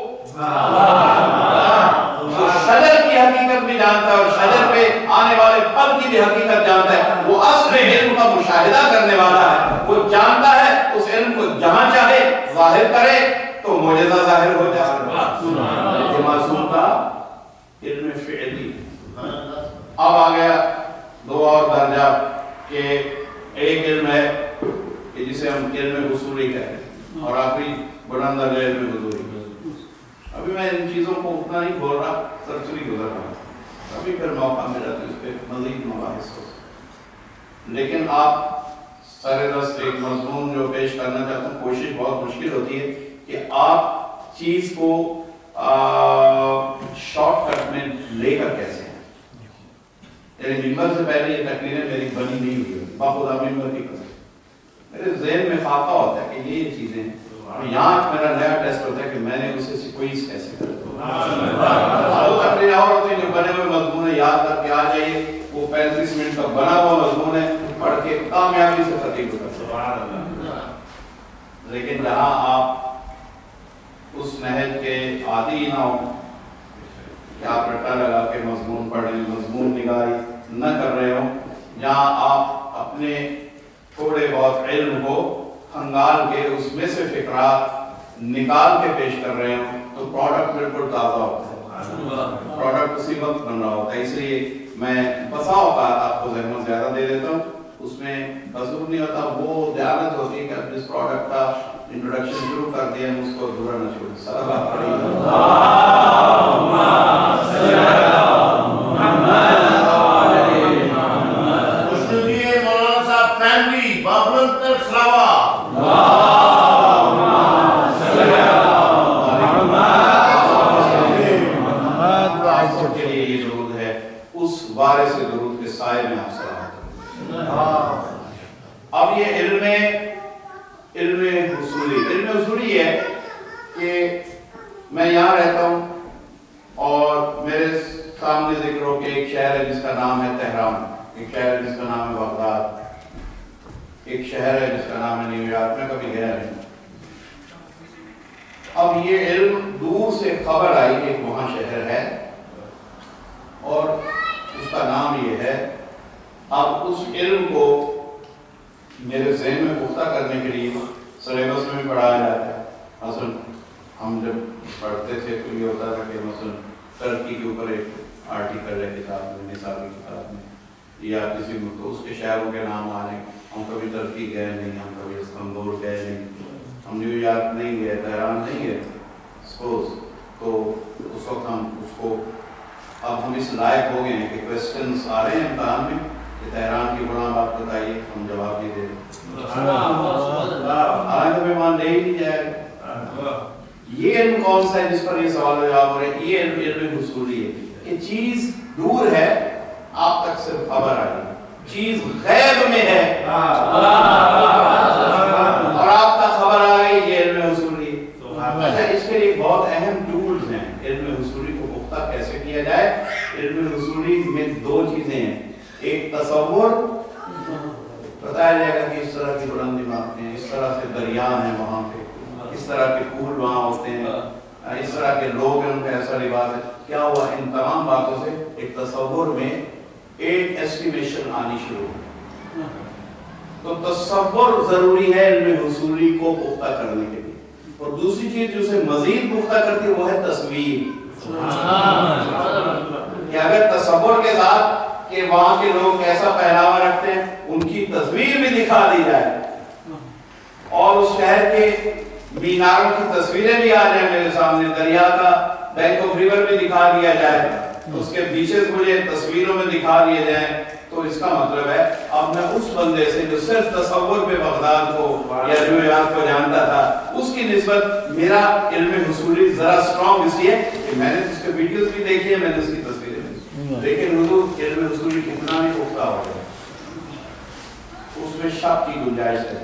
A: وہ شجر کی حقیقت بھی جانتا ہے اور شجر پہ آنے والے پھل کی بھی حقیقت جانتا ہے. وہ اصل علم کا مشاہدہ کرنے والا ہے. وہ جانتا ہے اس علم کو جہاں چاہے ظاہر کرے تو معجزہ ظاہر ہو جائے. یہ معصوم کا علم فعلی. اب آ گیا 2 اور درجہ کہ ایک علم ہے کہ جسے ہم علم حصولی کہتے ہیں اور آخری بلند درجہ علم حضوری. ابھی میں ان چیزوں کو اتنا نہیں بول رہا, سرسری گزر رہا ہوں, ابھی پھر موقع ملا تو اس پہ مزید مباحث ہو. لیکن آپ سر دست ایک مضمون جو پیش کرنا چاہتا ہوں, کوشش بہت مشکل ہوتی ہے کہ آپ چیز کو شارٹ کٹ میں لے کر کیسے ہیں. یعنی ممبر سے پہلے یہ تقریریں میری بنی نہیں ہوئی, باخدا ممبر کی قسم میرے ذہن میں خاکہ ہوتا ہے کہ یہ چیزیں ہیں. یہاں میرا نیا ٹیسٹ ہوتا ہے کہ میں نے اسے کوئز کیسے کرتا. दो तकरीरें और होती हैं जो बने हुए मजमून है, याद करके आ जाइए, वो 35 मिनट का बना हुआ मजमून है, पढ़ के कामयाबी से खतीब कर सकते हैं। लेकिन जहाँ आप उस नहज के आदी ना हो कि आप रट्टा लगा के मजमून पढ़ रहे, मजमून निगाही न कर रहे हो, जहाँ आप अपने थोड़े बहुत इल्म को खंगाल के उसमें से फिक्रात निकाल के पेश कर रहे हो, तो प्रोडक्ट बिल्कुल ताज़ा होता है, प्रोडक्ट उसी वक्त बन रहा होता है। इसलिए मैं बसा औकात आपको ज़हमत ज़्यादा दे देता हूँ, उसमें कसूर नहीं होता, वो ध्यानत होती है कि अब जिस प्रोडक्ट का इंट्रोडक्शन शुरू कर दिया है उसको अधूरा न छोड़ें। सलावत पढ़िए। अब ये इल्म हुसूली है कि मैं यहाँ रहता हूँ और मेरे सामने जिक्र हो कि एक शहर है जिसका नाम है तेहरान, एक शहर है जिसका नाम है बगदाद, एक शहर है जिसका नाम है न्यूयॉर्क, मैं कभी गया नहीं। अब ये इल्म दूर से खबर आई कि वहाँ शहर है और उसका नाम ये है। अब उस इल्म को मेरे ज़हन में पुख्ता करने के लिए सिलेबस में भी पढ़ाया जाता है। मसलन हम जब पढ़ते थे तो ये होता था कि मसलन टर्की के ऊपर एक आर्टिकल है किताब में, निसाबी किताब में, या किसी में तो उसके शहरों के नाम आ रहे, हम कभी टर्की गए नहीं, हम कभी इस्तांबुल गए नहीं, हम न्यूयॉर्क नहीं गए, तेहरान नहीं गए सपोज, तो उस वक्त हम उसको, अब हम इस लायक हो गए हैं कि क्वेश्चंस आ रहे हैं इम्तहान में कि तेहरान की गुनाह बात बताइए, हम जवाब नहीं दे रहे, हालांकि मेहमान ले ही नहीं जाएगा। ये इल्म कौन सा है जिस पर ये सवाल जवाब हो रहे हैं? ये इल्म हुसूली है कि चीज दूर है, आप तक सिर्फ खबर आई, चीज गैब में है और आप तक खबर आ गई, ये इल्म हुसूली है। अच्छा, इसके लिए बहुत अहम टूल्स हैं। इल्म हुसूली को पुख्ता कैसे किया जाए? इल्म हुसूली में दो चीजें हैं, एक तसव्वुर, बताया जाएगा कि इस तरह की बुलंद इमारतें हैं, इस तरह से दरिया हैं वहाँ पे, इस तरह के पुल वहाँ होते हैं, इस तरह के लोग हैं, उनका ऐसा लिबास है। क्या हुआ? इन तमाम बातों से एक तसव्वुर में एक एस्टिमेशन आनी शुरू हुई। तो तसव्वुर जरूरी है इल्म हुसूली को पुख्ता करने के लिए। और दूसरी चीज जो उसे मजीद पुख्ता करती है वो है तस्वीर। कि अगर तसव्वुर के साथ कि वहां के लोग कैसा पहनावा रखते हैं उनकी तस्वीर भी दिखा दी जाए और उस शहर के मीनारों की तस्वीरें भी आ जाए मेरे सामने, दरिया का बैंक ऑफ रिवर भी दिखा दिया जाए, उसके बीचेस मुझे तस्वीरों में दिखा दिए जाएं, तो इसका मतलब है अब मैं उस बंदे से जो सिर्फ तसव्वुर पे बगदाद को या न्यूयॉर्क को जानता था, उसकी निस्बत मेरा इल्म हुसूली जरा स्ट्रॉन्ग इसलिए कि मैंने उसके वीडियोस भी देखे हैं, मैंने उसकी तस्वीरें भी, लेकिन हुजूर इल्म हुसूली कितना भी पुख्ता हो जाए उसमें शक की गुंजाइश है,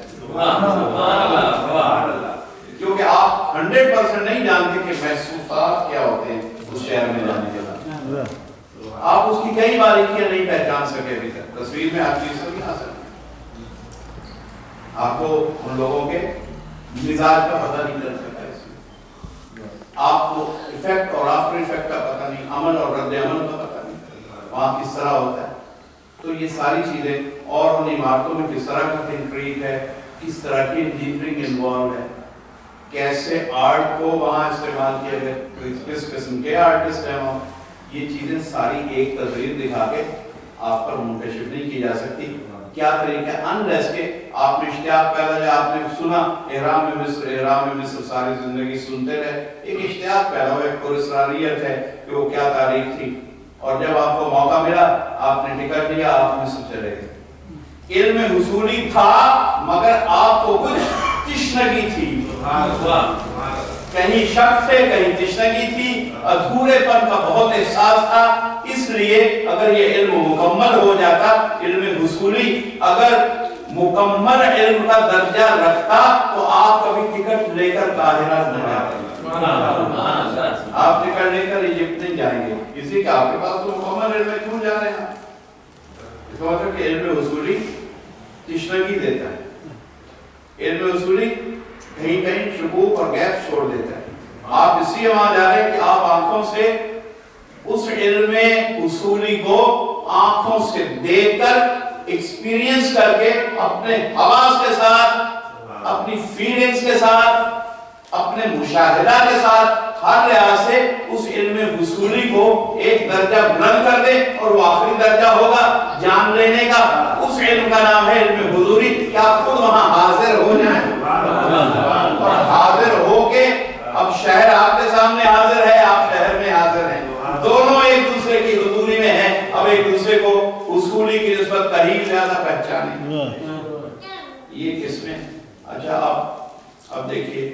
A: क्योंकि आप 100% नहीं जानते कि महसूसात क्या होते हैं उस शहर में जाने के बाद। आप उसकी कई बारीकियां नहीं पहचान सके अभी तक, तस्वीर में आप चीज नहीं आ सकते, आपको उन लोगों के मिजाज का पता नहीं चल सकता, इसमें आपको इफेक्ट और आफ्टर इफेक्ट का पता नहीं, अमल और रद्द अमल का पता नहीं, वहां किस तरह होता है। तो ये सारी चीजें, और उन इमारतों में किस तरह का कंक्रीट है, किस तरह की इंजीनियरिंग इन्वॉल्व है, कैसे आर्ट को वहां इस्तेमाल किया गया, किस किस्म के आर्टिस्ट हैं वहां, ये चीजें सारी एक तस्वीर दिखा के आप पर मुंतशिर नहीं की जा सकती। क्या तरीका अनलेस के आप में इश्तियाक पैदा है, आपने सुना इहराम में मिस्र सारी जिंदगी सुनते रहे, एक इश्तियाक पैदा हुआ, एक पुरस्कारियत है कि वो क्या तारीख थी, और जब आपको मौका मिला आपने टिकट लिया, आप मिस्र चले गए। इल्म हुसूली था मगर आपको कुछ तिश्नगी थी, कहीं शक थे, कहीं तिश्नगी थी, अधूरेपन का बहुत एहसास था। इसलिए अगर ये इल्म मुकम्मल हो जाता, इल्म हुसूली अगर मुकम्मल इल्म का दर्जा रखता, तो आप कभी टिकट लेकर काहिरा न जाते। آپ ٹکٹ لے کر ایجپٹ نہیں جائیں گے، کسی کا آپ کے پاس تو مکمل علم ہے، کیوں جا رہے ہیں آپ؟ اس کا مطلب کہ علم حصولی تشنگی دیتا ہے، علم حصولی کہیں کہیں شکوک اور گیپ چھوڑ دیتا ہے۔ آپ اس لیے وہاں جا رہے ہیں کہ آپ آنکھوں سے اس علم حصولی کو آنکھوں سے دیکھ کر ایکسپیرینس کر کے اپنے حواس کے ساتھ، اپنی فیلنگز کے ساتھ، اپنے مشاہدہ کے ساتھ ہر لحاظ سے اس علم حصولی کو ایک درجہ بلند کر دے، اور وہ آخری درجہ ہوگا جان لینے کا۔ اس علم کا نام ہے علم حضوری، کہ آپ خود وہاں حاضر ہو جائیں، اور حاضر ہو کے اب شہر آپ کے سامنے حاضر ہے، آپ شہر میں حاضر ہیں، دونوں ایک دوسرے کی حضوری میں ہیں، اب ایک دوسرے کو اصولی کی نسبت قریب زیادہ پہچانے۔ یہ کس میں؟ اچھا اب دیکھیے،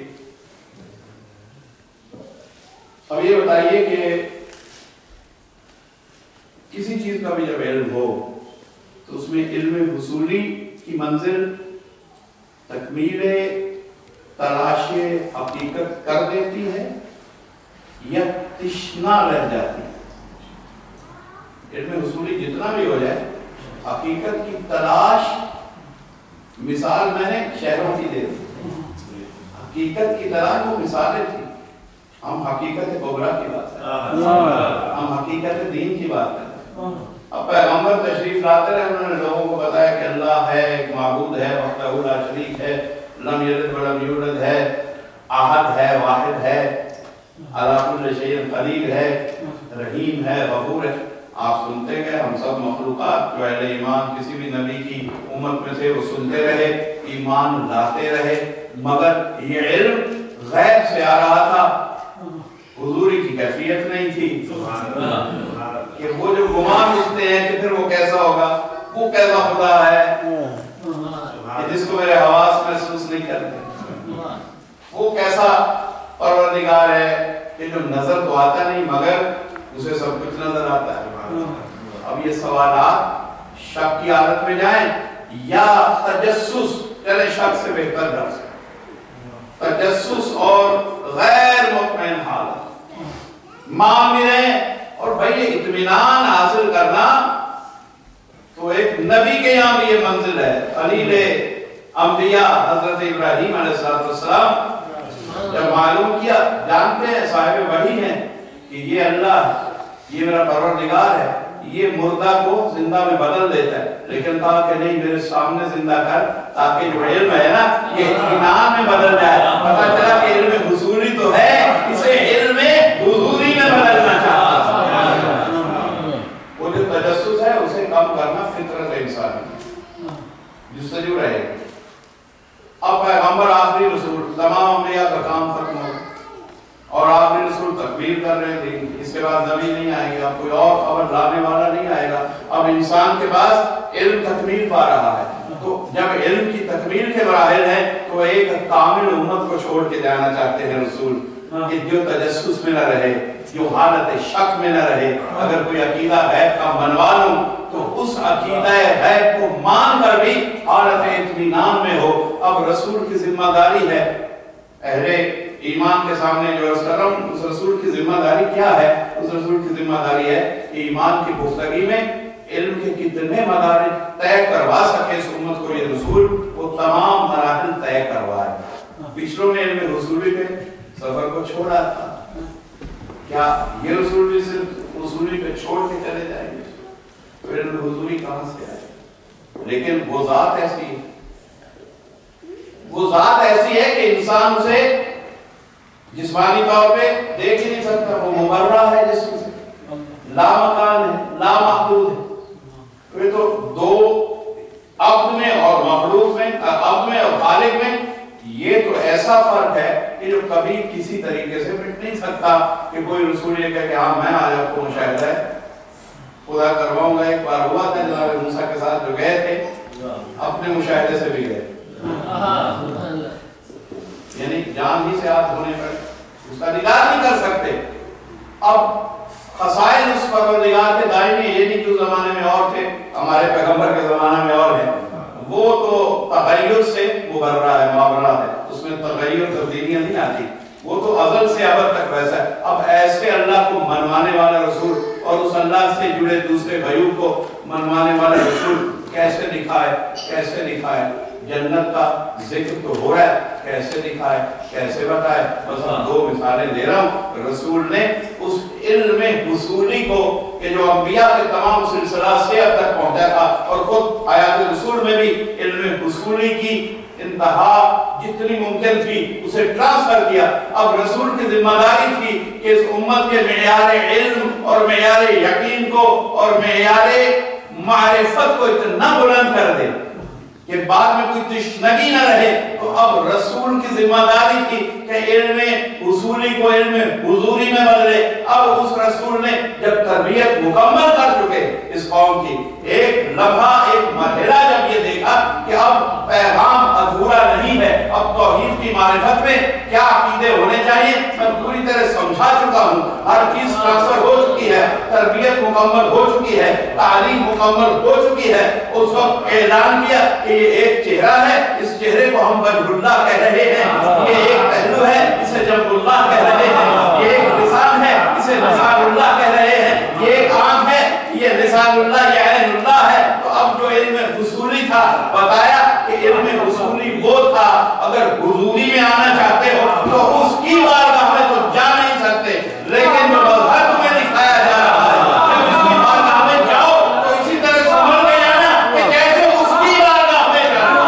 A: اب یہ بتائیے کہ کسی چیز کا بھی جب علم ہو تو اس میں علم حصولی کی منزل تکمیل تلاش حقیقت کر دیتی ہے یا تشنا رہ جاتی ہے؟ علم حصولی جتنا بھی ہو جائے، حقیقت کی تلاش، مثال میں نے شہروں کی دے دی، حقیقت کی تلاش وہ مثالیں تھی، ہم حقیقت کبریٰ کی بات کریں، ہم حقیقت دین کی بات کریں۔ اب پیغمبر تشریف لاتے رہے، انہوں نے لوگوں کو بتایا کہ اللہ ہے، ایک معبود ہے، وحدہ لا شریک ہے، لم یلد ولم یولد ہے، احد ہے، واحد ہے، علی کل شیء قدیر ہے، رحیم ہے، غفور ہے۔ آپ سنتے گئے، ہم سب مخلوقات جو اہل ایمان کسی بھی نبی کی امت میں سے وہ سنتے رہے، ایمان لاتے رہے، مگر یہ علم غیب سے آ رہا تھا، حضوری کی کیفیت نہیں تھی کہ وہ جو گمان اٹھتے ہیں کہ پھر وہ کیسا ہوگا، وہ کیسا خدا ہے جس کو میرے حواس محسوس نہیں کرتے، وہ کیسا پروردگار ہے کہ جو نظر تو آتا نہیں مگر اسے سب کچھ نظر آتا ہے۔ اب یہ سوالات شک کی حالت میں جائیں یا تجسس، چلے شک سے بہتر درس، تجسس اور غیر مطمئن حالت معاملے، اور بھائی یہ اطمینان حاصل کرنا تو ایک نبی کے یہاں بھی یہ منزل ہے۔ خلیل انبیاء حضرت ابراہیم علیہ السلام جب معلوم کیا، جانتے ہیں صاحب وحی ہیں کہ یہ اللہ، یہ میرا پروردگار ہے، یہ مردہ کو زندہ میں بدل دیتا ہے، لیکن کہا کہ نہیں، میرے سامنے زندہ کر تاکہ جو علم ہے نا یہ اطمینان میں بدل جائے۔ پتہ چلا کہ علم حضوری تو ہے، اسے علم حضوری میں بدلنا چاہتا ہے۔ وہ جو تجسس ہے اسے کم کرنا فطرت انسانی، جس سے جو رہے۔ اب پیغمبر آخری رسول، تمام انبیاء کا کام ختم ہو، اور آخری رسول تکبیر کر رہے تھے، اس کے بعد نبی نہیں آئے گا، کوئی اور خبر لانے والا نہیں آئے گا، اب انسان کے پاس علم تکمیل پا رہا ہے۔ تو جب علم کی تکمیل کے مراحل ہیں تو ایک کامل امت کو چھوڑ کے جانا چاہتے ہیں رسول، کہ جو تجسس میں نہ رہے، جو حالت شک میں نہ رہے، اگر کوئی عقیدہ غیب کا منوا لوں تو اس عقیدہ غیب کو مان کر بھی حالت اطمینان میں ہو۔ اب رسول کی ذمہ داری ہے، اہل ایمان کے سامنے جو عرض کر رہا ہوں، اس رسول کی ذمہ داری کیا ہے؟ اس رسول کی ذمہ داری ہے کہ ایمان کی پختگی میں علم کے کتنے مدارج طے کروا سکے اس امت کو یہ رسول، وہ تمام مراحل طے کروائے۔ پچھلوں نے علم حضوری پہ سفر کو چھوڑا تھا، کیا یہ رسول بھی صرف حضوری پہ چھوڑ کے چلے جائیں گے؟ تو علم حضوری کہاں سے آئے؟ لیکن وہ ذات ایسی ہے، وہ ذات ایسی ہے کہ انسان اسے جسمانی طور پہ دیکھ ہی نہیں سکتا، وہ مبرہ ہے جسم سے، لا مکان ہے، لا محدود ہے۔ یہ تو دو عبد میں اور مخلوق میں، عبد میں اور خالق میں یہ تو ایسا فرق ہے کہ جو کبھی کسی طریقے سے مٹ نہیں سکتا کہ کوئی رسول یہ کہے کہ ہاں میں آج آپ کو مشاہدہ ہے خدا کرواؤں گا۔ ایک بار ہوا تھا جناب موسیٰ کے ساتھ جو گئے تھے، اپنے مشاہدے سے بھی گئے، یعنی جان ہی سے ہاتھ دھونے پر اس کا دیدار نہیں کر سکتے۔ اب خصائص اس پروردگار کے دائمی یہ نہیں کہ اس زمانے میں اور تھے، ہمارے پیغمبر کے زمانے میں اور ہیں، وہ تو تغیر سے مبرہ ہے، معبرہ ہے، اس میں تغیر تبدیلیاں نہیں آتی، وہ تو ازل سے ابد تک ویسا ہے. اب ایسے اللہ کو منوانے والا رسول اور اس اللہ سے جڑے دوسرے بھائیوں کو منوانے والا رسول کیسے دکھائے, کیسے دکھائے؟ جنت کا ذکر تو ہو رہا ہے, کیسے دکھائے, کیسے بتائے؟ بس ہم دو مثالیں دے رہا ہوں. رسول نے اس علم حصولی کو کہ جو انبیاء کے تمام سلسلہ سے اب تک پہنچا تھا, اور خود آیات رسول میں بھی علم حصولی کی انتہا جتنی ممکن تھی اسے ٹرانسفر کیا. اب رسول کی ذمہ داری تھی کہ اس امت کے معیار علم اور معیار یقین کو اور معیار معرفت کو اتنا بلند کر دے کہ بعد میں کوئی تشنگی نہ رہے. تو اب رسول کی ذمہ داری تھی کہ علم حصولی کو علم حضوری میں بدلے. اب اس رسول نے جب تربیت مکمل کر چکے اس قوم کی, ایک لمحہ ایک مرحلہ جب یہ دیکھا کہ اب پیغام ادھورا نہیں ہے, اب توحید کی معرفت میں کیا عقیدے ہونے چاہیے میں پوری طرح سمجھا چکا ہوں, ہر چیز ٹرانسفر ہو چکی ہے, تربیت مکمل ہو چکی ہے, تعلیم مکمل ہو چکی ہے. اس وقت اعلان کیا کہ یہ ایک چہرہ ہے, اس چہرے کو ہم وجہ اللہ کہہ رہے ہیں, یہ ایک پہلو ہے اسے جنب اللہ کہہ رہے ہیں, یہ ایک لسان ہے اسے لسان اللہ کہہ رہے ہیں, یہ ایک آنکھ ہے یہ لسان اللہ یہ عین اللہ ہے. تو اب جو علم حصولی تھا بتایا کہ علم حصولی وہ تھا, اگر حضوری میں آنا چاہتے ہو تو اس کی بارگاہ میں تو جا نہیں سکتے, لیکن جو مظہر تمہیں دکھایا جا رہا ہے جب اس کی بارگاہ میں جاؤ تو اسی طرح سمجھ کے جانا کہ جیسے اس کی بارگاہ میں جانا.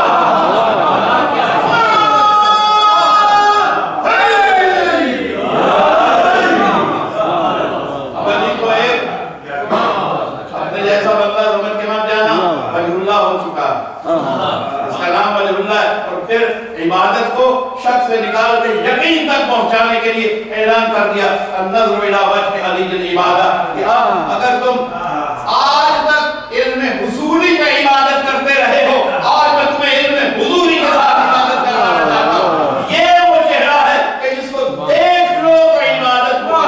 A: اب علی کو ایک اپنے جیسا بندہ سمجھ کے مت جانا, ولی اللہ ہو چکا, اس کا نام ولی اللہ ہے. اور پھر عبادت کو شک سے نکال کے یقین تک پہنچانے کے لیے اعلان کر دیا النظر الی وجہ علی العبادہ, کہ اب اگر تم آج تک علم حصولی پہ عبادت کرتے رہے ہو, آج میں تمہیں علم حضوری کے ساتھ عبادت کروانا چاہتا ہوں. یہ وہ چہرہ ہے کہ جس کو دیکھ لو تو عبادت کو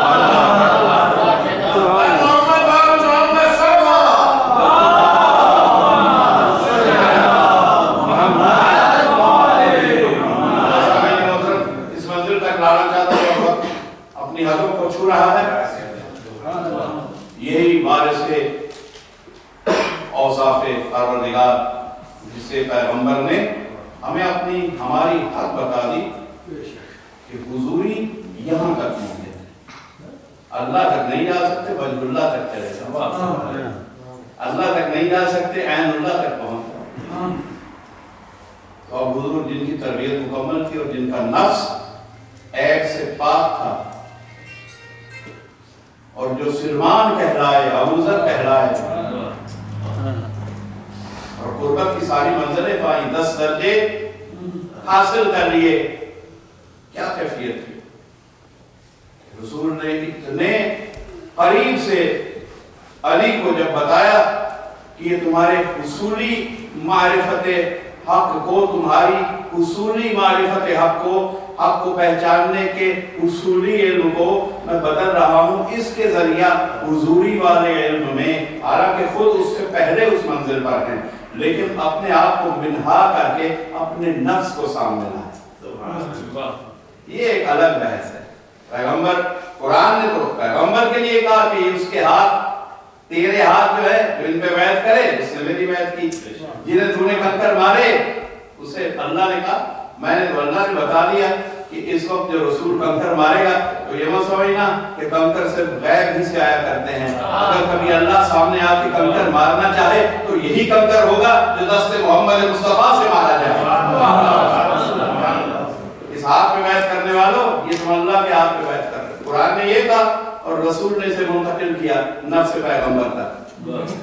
A: چھو رہا ہے. یہی وارث اوصاف پروردگار جسے پیغمبر نے ہمیں اپنی ہماری حق بتا دی کہ حضوری یہاں تک ممکن ہے, اللہ تک نہیں جا سکتے وجہ اللہ تک چلے جاؤ, اللہ تک نہیں جا سکتے عین اللہ تک پہنچ. تو اب حضور جن کی تربیت مکمل تھی اور جن کا نفس عیب سے پاک تھا اور جو سلمان کہلائے, ابوذر کہلائے اور قربت کی ساری منزلیں پائیں, 10 درجے حاصل کر لیے, کیا کیفیت تھی؟ رسول نے اتنے قریب سے علی کو جب بتایا کہ یہ تمہارے حصولی معرفت حق کو, تمہاری حصولی معرفت حق کو پہچاننے کے حصولی علم کو میں بدل رہا ہوں, اس کے ذریعہ حضوری والے علم میں, حالانکہ خود اس سے پہلے اس منزل پر ہیں, لیکن اپنے آپ کو منہا کر کے اپنے نفس کو سامنے لائے. یہ ایک الگ بحث ہے. پیغمبر قرآن نے تو پیغمبر کے لیے کہا کہ اس کے ہاتھ, تیرے ہاتھ جو ہے جو ان پہ بیعت کرے, اس نے میری بیعت کی. جنہیں تو نے کنکر مارے اسے اللہ نے کہا, میں نے تو اللہ نے بتا دیا کہ اس وقت جو رسول کنکر مارے گا تو یہ مت سمجھنا کہ کنکر صرف غیب ہی سے آیا کرتے ہیں. اگر کبھی اللہ سامنے آ کے کنکر مارنا چاہے تو یہی کنکر ہوگا جو دست محمد مصطفیٰ سے مارا جائے. اس ہاتھ پہ بیعت کرنے والوں, یہ تم اللہ کے ہاتھ پہ بیعت کر رہے. قرآن نے یہ کہا اور رسول نے اسے منتقل کیا نفس پیغمبر تک.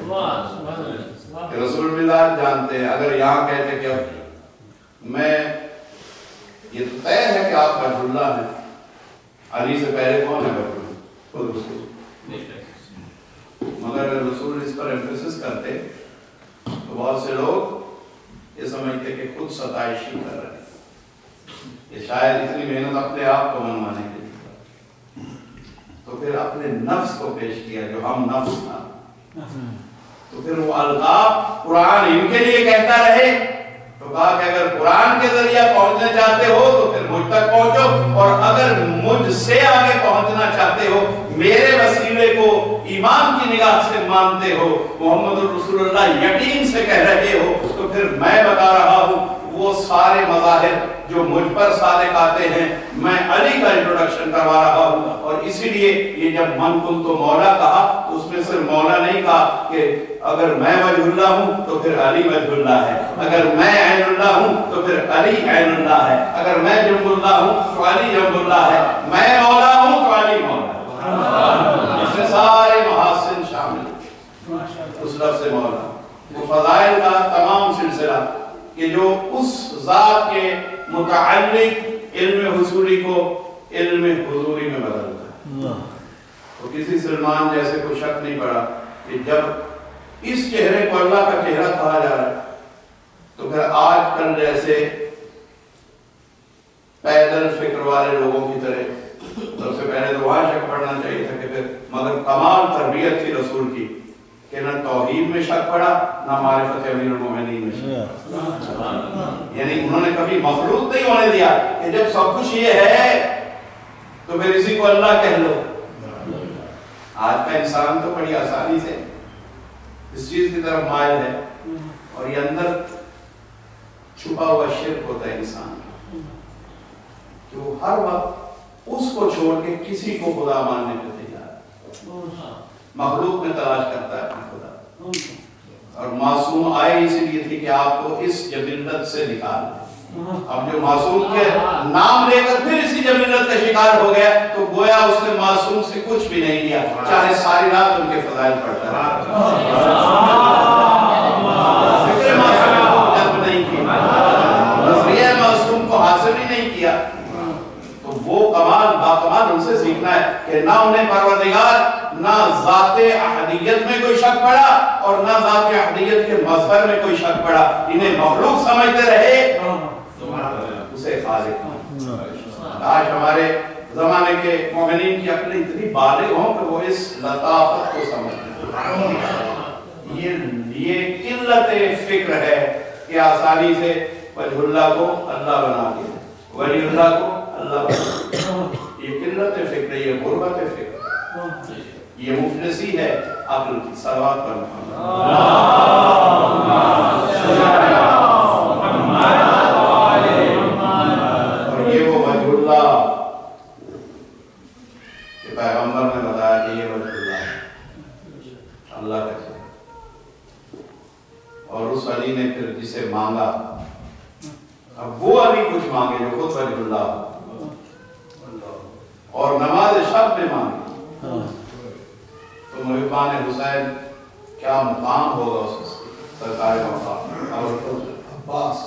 A: رسول ملاد جانتے ہیں, اگر یہاں کہتے کہ میں یہ تو طے ہے کہ آپ وجہ اللہ ہیں, علی سے پہلے کون ہے وجہ اللہ؟ خود رسول. مگر رسول اس پر ایمفیسس کرتے تو بہت سے لوگ یہ سمجھتے کہ خود ستائشی کر رہے ہیں, یہ شاید اتنی محنت اپنے آپ کو منوانے کے لیے, تو پھر اپنے نفس کو پیش کیا جو ہم نفس تھا. تو پھر وہ القاب قرآن ان کے لیے کہتا رہے تو کہا کہ اگر قرآن کے ذریعہ پہنچنا چاہتے ہو تو پھر مجھ تک پہنچو، اور اگر مجھ سے آگے پہنچنا چاہتے ہو، میرے وسیلے کو ایمان کی نگاہ سے مانتے ہو، محمد رسول اللہ یقین سے کہہ رہے ہو، تو پھر میں بتا رہا ہوں وہ سارے مظاہر جو مجھ پر صادق آتے ہیں میں علی کا انٹروڈکشن کروا رہا ہوں. اور اسی لیے یہ جب من کن تو مولا کہا تو اس میں صرف مولا نہیں کہا کہ اگر میں وجہ اللہ ہوں تو پھر علی وجہ اللہ ہے، اگر میں عین اللہ ہوں تو پھر علی عین اللہ ہے، اگر میں جنب اللہ ہوں تو علی جنب اللہ ہے، میں مولا ہوں تو علی مولا. اس میں سارے محاسن شامل اس لفظ سے مولا. وہ فضائل کا تمام سلسلہ کہ جو اس ذات کے متعلق علم حصولی کو علم حضوری میں بدلتا ہے. تو کسی سلمان جیسے کو شک نہیں پڑا کہ جب اس چہرے کو اللہ کا چہرہ کہا جا رہا ہے تو پھر آج کل جیسے پیدل فکر والے لوگوں کی طرح سب سے پہلے تو وہاں شک پڑنا چاہیے تھا کہ پھر مگر کمال تربیت تھی رسول کی کہ نہ توحید میں شک پڑا نہ معرفت امیر المومنین میں شک. یعنی انہوں نے کبھی مخلوق نہیں ہونے دیا کہ جب سب کچھ یہ ہے تو پھر اسی کو اللہ کہہ لو. آج کا انسان تو بڑی آسانی سے اس چیز کی طرف مائل ہے اور یہ اندر چھپا ہوا شرک ہوتا ہے انسان کہ وہ ہر وقت اس کو چھوڑ کے کسی کو خدا ماننے پہ تیار ہے، مخلوق میں تلاش کرتا ہے اپنا خدا. اور معصوم آئے اسی لیے تھی کہ آپ کو اس جبلت سے نکال دے. اب جو معصوم کے نام لے کر پھر اسی جبلت کا شکار ہو گیا تو گویا اس نے معصوم سے کچھ بھی نہیں لیا، چاہے ساری رات ان کے فضائل پڑھتا رہا. فکر معصوم کو جذب نہیں کیا، نظریہ معصوم کو حاصل ہی نہیں کیا. تو وہ کمال باکمال ان سے سیکھنا ہے کہ نہ انہیں پروردگار نہ ذات احدیت میں کوئی شک پڑا اور نہ ذات احدیت کے مظہر میں کوئی شک پڑا. انہیں مخلوق سمجھتے رہے اسے خالق. آج ہمارے زمانے کے مومنین کی عقلیں اتنی بالغ ہوں کہ وہ اس لطافت کو سمجھتے ہیں. یہ قلت فکر ہے کہ آسانی سے وجہ اللہ کو اللہ بنا دیا، ولی اللہ کو اللہ بنا. یہ قلت فکر ہے، یہ غربت فکر، یہ مفلسی ہے عقل کی. صلوات پر اور یہ وہ وجہ اللہ کہ پیغمبر نے بتایا کہ یہ وجہ اللہ ہے، اللہ کا چہرہ. اور اس علی نے پھر جسے مانگا، اب وہ علی کچھ مانگے جو خود وجہ اللہ اور نماز شب میں مانگے تو محبان حسین کیا مقام ہوگا اس سرکار مقام. اور عباس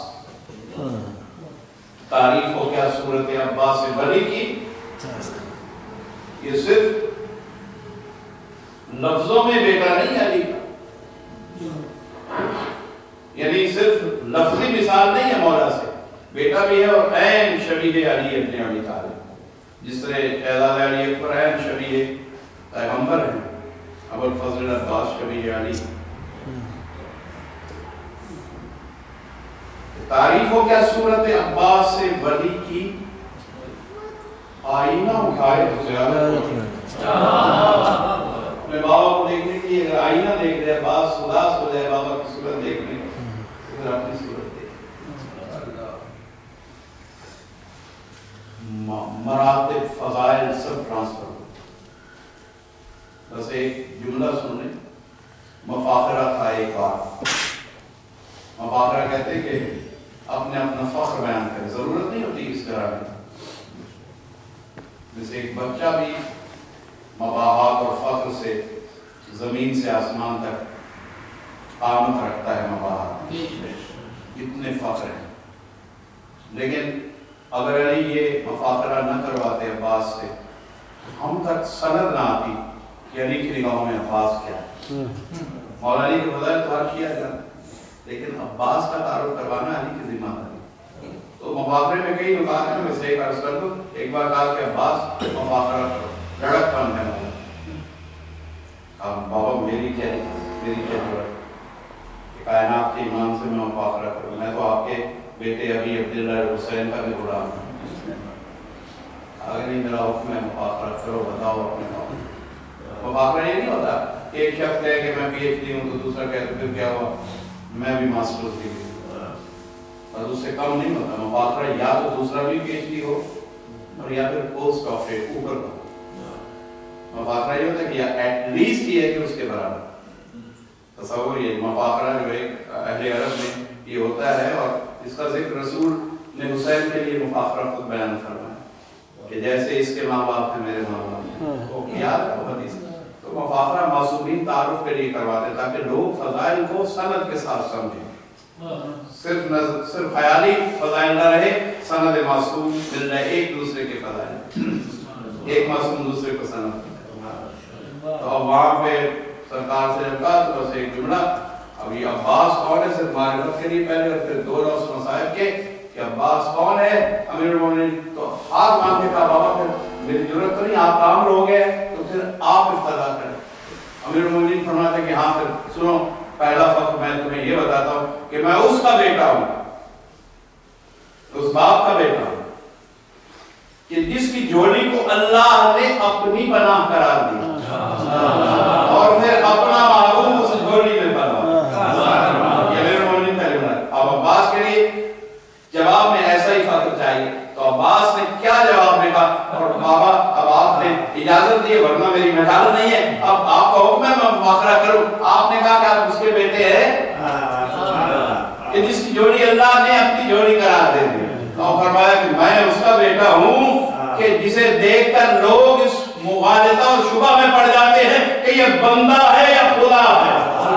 A: تعریف ہو کیا صورت عباس ولی کی. یہ صرف لفظوں میں بیٹا نہیں علی کا، یعنی صرف لفظی مثال نہیں ہے مولا سے، بیٹا بھی ہے اور عین شبیہ علی ابن ابی طالب. جس طرح شہزادہ علی اکبر عین شبیہ پیغمبر ہیں، ابو الفضل عباس شبیہ علی. تعریف ہو کیا صورت عباس سے ولی کی. آئینہ اٹھائے تو زیادہ اپنے بابا کو دیکھنے کے لیے اگر آئینہ دیکھ رہے عباس اداس ہو جائے بابا کی صورت دیکھنے پھر اپنی صورت دیکھ. مراتب فضائل سب ٹرانسفر ہو. بس ایک جملہ سن لیں. مفاخرہ تھا ایک بار. مفاخرہ کہتے ہیں کہ اپنے اپنا فخر بیان کریں، ضرورت نہیں ہوتی اس طرح میں. جیسے ایک بچہ بھی مباحات اور فخر سے زمین سے آسمان تک قامت رکھتا ہے. مباحات اتنے فخر ہیں، لیکن اگر علی یہ مفاخرہ نہ کرواتے عباس سے ہم تک سند نہ آتی کہ علی کی نگاہوں میں عباس کیا ہے. مولا علی کے فضائل تو ہر کیا جاتا، لیکن عباس کا تعارف کروانا علی کی ذمہ داری. تو مفاخرے میں کئی نکات ہیں، میں سے ایک عرض کر دوں. ایک بار کہا کہ عباس مفاخرہ کرو، لڑک پن ہے مولا. اب بابا میری کیا ضرورت کائنات کے ایمان سے میں مفاخرہ کروں، میں تو آپ کے بیٹے ابھی عبداللہ حسین کا بھی غلام ہے. اگر نہیں میرا حکم ہے مفاخرہ کرو, بتاؤ اپنے کام. مفاخرہ یہ نہیں ہوتا ایک شخص کہے کہ میں پی ایچ ڈی ہوں تو دوسرا کہے تو پھر کیا ہوا میں بھی ماسٹرز ڈگری ہوں, اور اس سے کم نہیں ہوتا. مفاخرہ یا تو دوسرا بھی پی ایچ ڈی ہو اور یا پھر پوسٹ ڈاکٹریٹ اوپر کا. مفاخرہ یہ ہوتا ہے کہ یا ایٹ لیسٹ یہ ہے کہ اس کے برابر. تصور یہ مفاخرہ جو ایک اہل عرب میں یہ ہوتا ہے, اور اس کا ذکر رسول نے حسین کے لیے مفاخرہ خود بیان فرمایا کہ جیسے اس کے ماں باپ ہیں میرے ماں باپ. یاد ہے وہ حدیث. تو مفاخرہ معصومین تعارف کے لیے کرواتے تاکہ لوگ فضائل کو سند کے ساتھ سمجھیں. صرف خیالی فضائل نہ رہے, سند معصوم مل جائے ایک دوسرے کے فضائل, ایک معصوم دوسرے کو سند. تو اب وہاں پہ سرکار سے جب کہا تو بس ایک جملہ, اب یہ عباس کون ہے, صرف معرفت کے لیے پہلے اور پھر دو لفظ مصائب کے کہ عباس کون ہے. امیر المومنین تو ہاتھ مانگ کے کہا بابا پھر میری ضرورت تو نہیں, آپ کام ہو گئے تو پھر آپ ابتدا کریں. امیر المومنین فرماتے کہ ہاں پھر سنو, پہلا فخر میں تمہیں یہ بتاتا ہوں کہ میں اس کا بیٹا ہوں, اس باپ کا بیٹا ہوں کہ جس کی جھولی کو اللہ نے اپنی پناہ قرار دی اور پھر اپنا معبود اس جھولی میں بنا. یہ امیر المومنین کا جملہ ہے. اب عباس کے لیے جواب میں ایسا ہی فخر چاہیے, تو عباس نے کیا جواب میں کہا, اور بابا اب آپ نے اجازت دی ورنہ میری مجال نہیں ہے, اب آپ کا حکم ہے میں مفاخرہ کروں. آپ نے کہا کہ آپ اس کے بیٹے ہیں کہ جس کی جوڑی اللہ نے اپنی جوڑی قرار دے دی, اور فرمایا کہ میں اس کا بیٹا ہوں کہ جسے دیکھ کر لوگ اس مغالطہ اور شبہ میں پڑ جاتے ہیں کہ یہ بندہ ہے یا خدا ہے.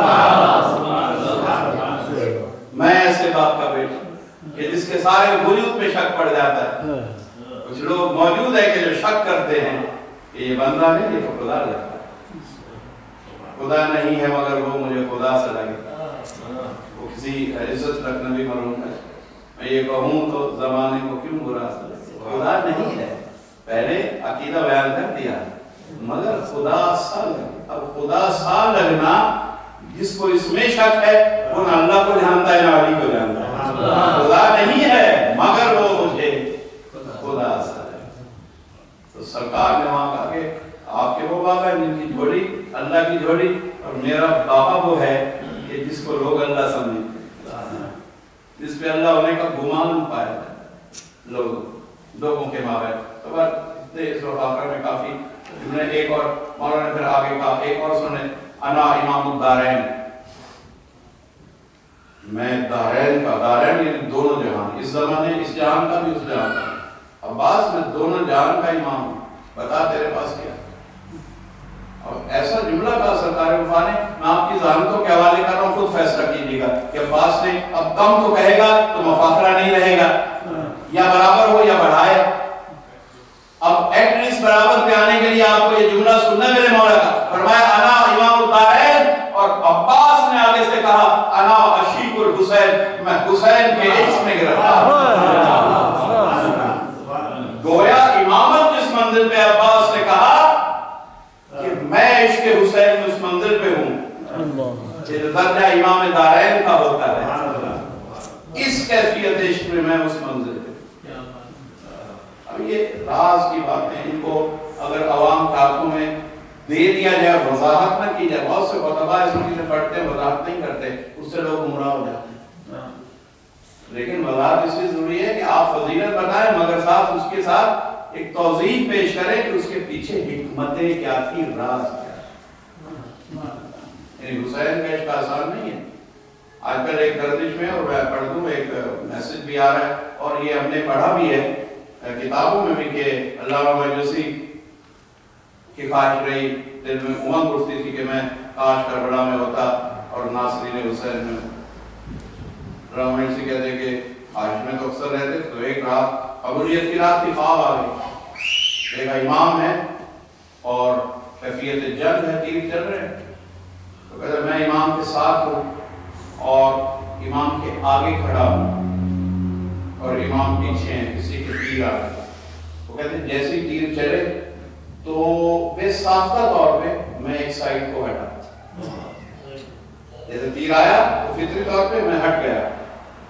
A: میں ایسے باپ کا بیٹا کہ جس کے سارے وجود پہ شک پڑ جاتا ہے. کچھ لوگ موجود ہیں کہ جو شک کرتے ہیں کہ یہ بندہ نہیں, یہ تو خدا لگتا ہے. خدا نہیں ہے مگر وہ مجھے خدا سے لگے. وہ کسی عزت تک نبی مرحوم ہے, میں یہ کہوں تو زمانے کو کیوں برا سمجھے, خدا نہیں ہے. پہلے عقیدہ بیان کر دیا مگر خدا سا لگے. اب خدا سا لگنا جس کو اس میں شک ہے وہ نہ اللہ کو جانتا ہے نہ علی کو جانتا ہے. خدا نہیں ہے مگر وہ مجھے خدا سا ہے. تو سرکار نے وہاں کہا کہ آپ کے وہ بابا ہیں جن کی جھولی اللہ کی جھولی, اور میرا بابا وہ ہے کہ جس کو لوگ اللہ سمجھیں, جس پہ اللہ ہونے کا گمان پایا لوگوں کے مابین. تو بس اس مفاخرہ میں کافی نے ایک اور مولانا نے پھر آگے کہا, ایک اور سنے, انا امام الدارین, میں دارین کا, دارین یعنی دونوں جہان, اس زمانے اس جہان کا بھی اس جہان کا. عباس میں دونوں جہان کا امام ہوں, بتا تیرے پاس کیا. اور ایسا جملہ کہا سرکار وفا نے, میں آپ کی ذہانتوں کے حوالے کر رہا ہوں, خود فیصلہ کیجیے گا کہ عباس نے اب کم تو کہے گا تو مفاخرہ نہیں رہے گا, یا برابر ہو یا بڑھائے. اب ایٹ لیسٹ برابر پہ آنے کے لیے آپ کو یہ جملہ سننا میرے مولا کا. فرمایا انا امام الدارین, اور عباس نے آگے سے کہا انا عشیق الحسین, میں حسین کے عشق میں گرفتار. گویا امامت جس منزل پہ عباس نے کہا کہ میں عشق حسین میں اس منزل پہ ہوں, یہ درجہ امام دارین کا ہوتا ہے, اس کیفیت عشق میں میں اس منزل پہ. اب یہ راز کی باتیں, ان کو اگر عوام کے ہاتھوں میں دے دیا جائے, وضاحت نہ کی جائے, بہت سے خطبہ اس چیزیں پڑھتے ہیں وضاحت نہیں کرتے, اس سے لوگ گمراہ ہو جاتے ہیں. لیکن وضاحت اس لیے ضروری ہے کہ آپ فضیلت بتائیں مگر ساتھ اس کے ساتھ ایک توضیح پیش کریں کہ اس کے پیچھے حکمتیں کیا تھی, راز کیا. یعنی حسین کا عشق آسان نہیں ہے. آج کل ایک گردش میں, اور میں پڑھ دوں, ایک میسج بھی آ رہا ہے اور یہ ہم نے پڑھا بھی ہے کتابوں میں بھی کہ علامہ مجوسی کی خواہش رہی, دل میں امنگ اٹھتی تھی کہ میں کاش کربلا میں ہوتا اور ناصرین حسین میں. علامہ مجوسی کہتے ہیں کہ خواہش میں تو اکثر رہتے, تو ایک رات قبولیت کی رات کی خواب آ گئی, ایک امام ہے اور کیفیت جنگ ہے, تیر چل رہے ہیں, تو کہتے ہیں میں امام کے ساتھ ہوں اور امام کے آگے کھڑا ہوں اور امام پیچھے ہیں, کسی کے تیر آ گئے. وہ کہتے ہیں جیسے ہی تیر چلے تو بے ساختہ طور پہ میں ایک سائڈ کو ہٹا, جیسے تیر آیا تو فطری طور پہ میں ہٹ گیا,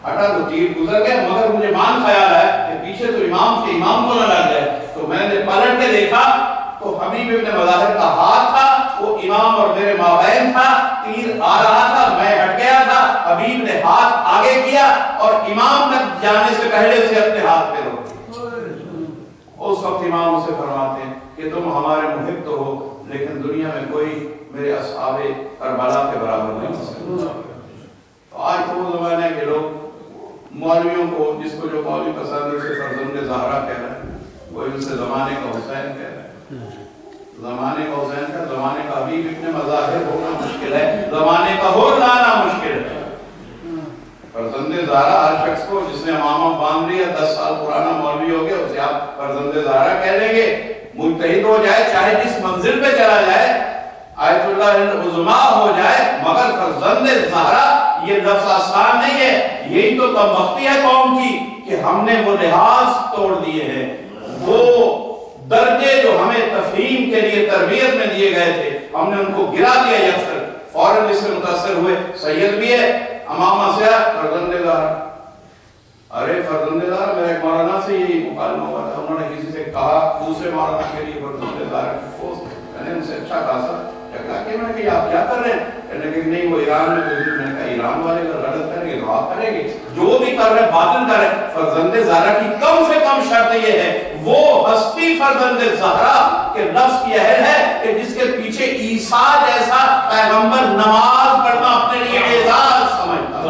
A: ہٹا تو تیر گزر گئے، مگر مجھے مان خیال ہے کہ پیچھے تو امام کے امام کو نہ لگ جائے، تو میں نے پلٹ کے دیکھا تو حبیب ابن مظاہر کا ہاتھ تھا، وہ امام اور میرے مابین تھا، تیر آ رہا تھا، میں ہٹ گیا تھا، حبیب نے ہاتھ آگے کیا اور امام تک جانے سے پہلے اسے اپنے ہاتھ پہ روک دیا۔ اس وقت امام اسے فرماتے ہیں کہ تم ہمارے محب تو ہو، لیکن دنیا میں کوئی میرے اصحاب کربلا کے برابر نہیں ہو سکتا۔ تو آج تو وہ زمانہ ہے کہ لوگ مولویوں کو، جس کو جو مولوی پسند ہے اسے فرزند زہرا کہہ رہے ہیں، کوئی اسے زمانے کا حسین کہہ رہے ہیں۔ زمانے کا حسین کا، زمانے کا حبیب ابن مظاہر ہونا مشکل ہے، زمانے کا ہو لانا مشکل ہے۔ فرزند زہرا ہر شخص کو جس نے امامہ باندھ لیا، 10 سال پرانا مولوی ہو گیا، اسے آپ فرزند زہرا کہہ لیں گے، مجتہد ہو جائے، چاہے جس منزل پہ چلا جائے، آیت اللہ العظما ہو جائے، مگر فرزند زہرا یہ لفظ آسان نہیں ہے۔ یہی تو کمبختی ہے قوم کی کہ ہم نے وہ لحاظ توڑ دیے ہیں، وہ درجے جو ہمیں تفہیم کے لیے تربیت میں دیے گئے تھے، ہم نے ان کو گرا دیا یکسر، فوراً اس سے متاثر ہوئے، سید بھی ہے، امامہ سے فرزند زہرا۔ ارے فرزند زہرا، میرے ایک مولانا سے یہی مکالمہ ہوا تھا، انہوں نے کسی سے کہا دوسرے مولانا کے لیے فرزند زہرا کی پوسٹ، میں نے ان سے اچھا خاصا جھگڑا کیا، میں نے کہا آپ کیا کر رہے ہیں؟ کہنے کہ نہیں وہ ایران میں موجود، میں نے کہا ایران والے اگر غلط کریں گے تو آپ کریں گے، جو بھی کر رہے باطل کر رہے۔ فرزند زہرا کی کم سے کم شرط یہ ہے، وہ ہستی فرزند زہرا کے لفظ کی اہل ہے کہ جس کے پیچھے عیسیٰ جیسا پیغمبر نماز پڑھنا اپنے لیے اعزاز سمجھتا۔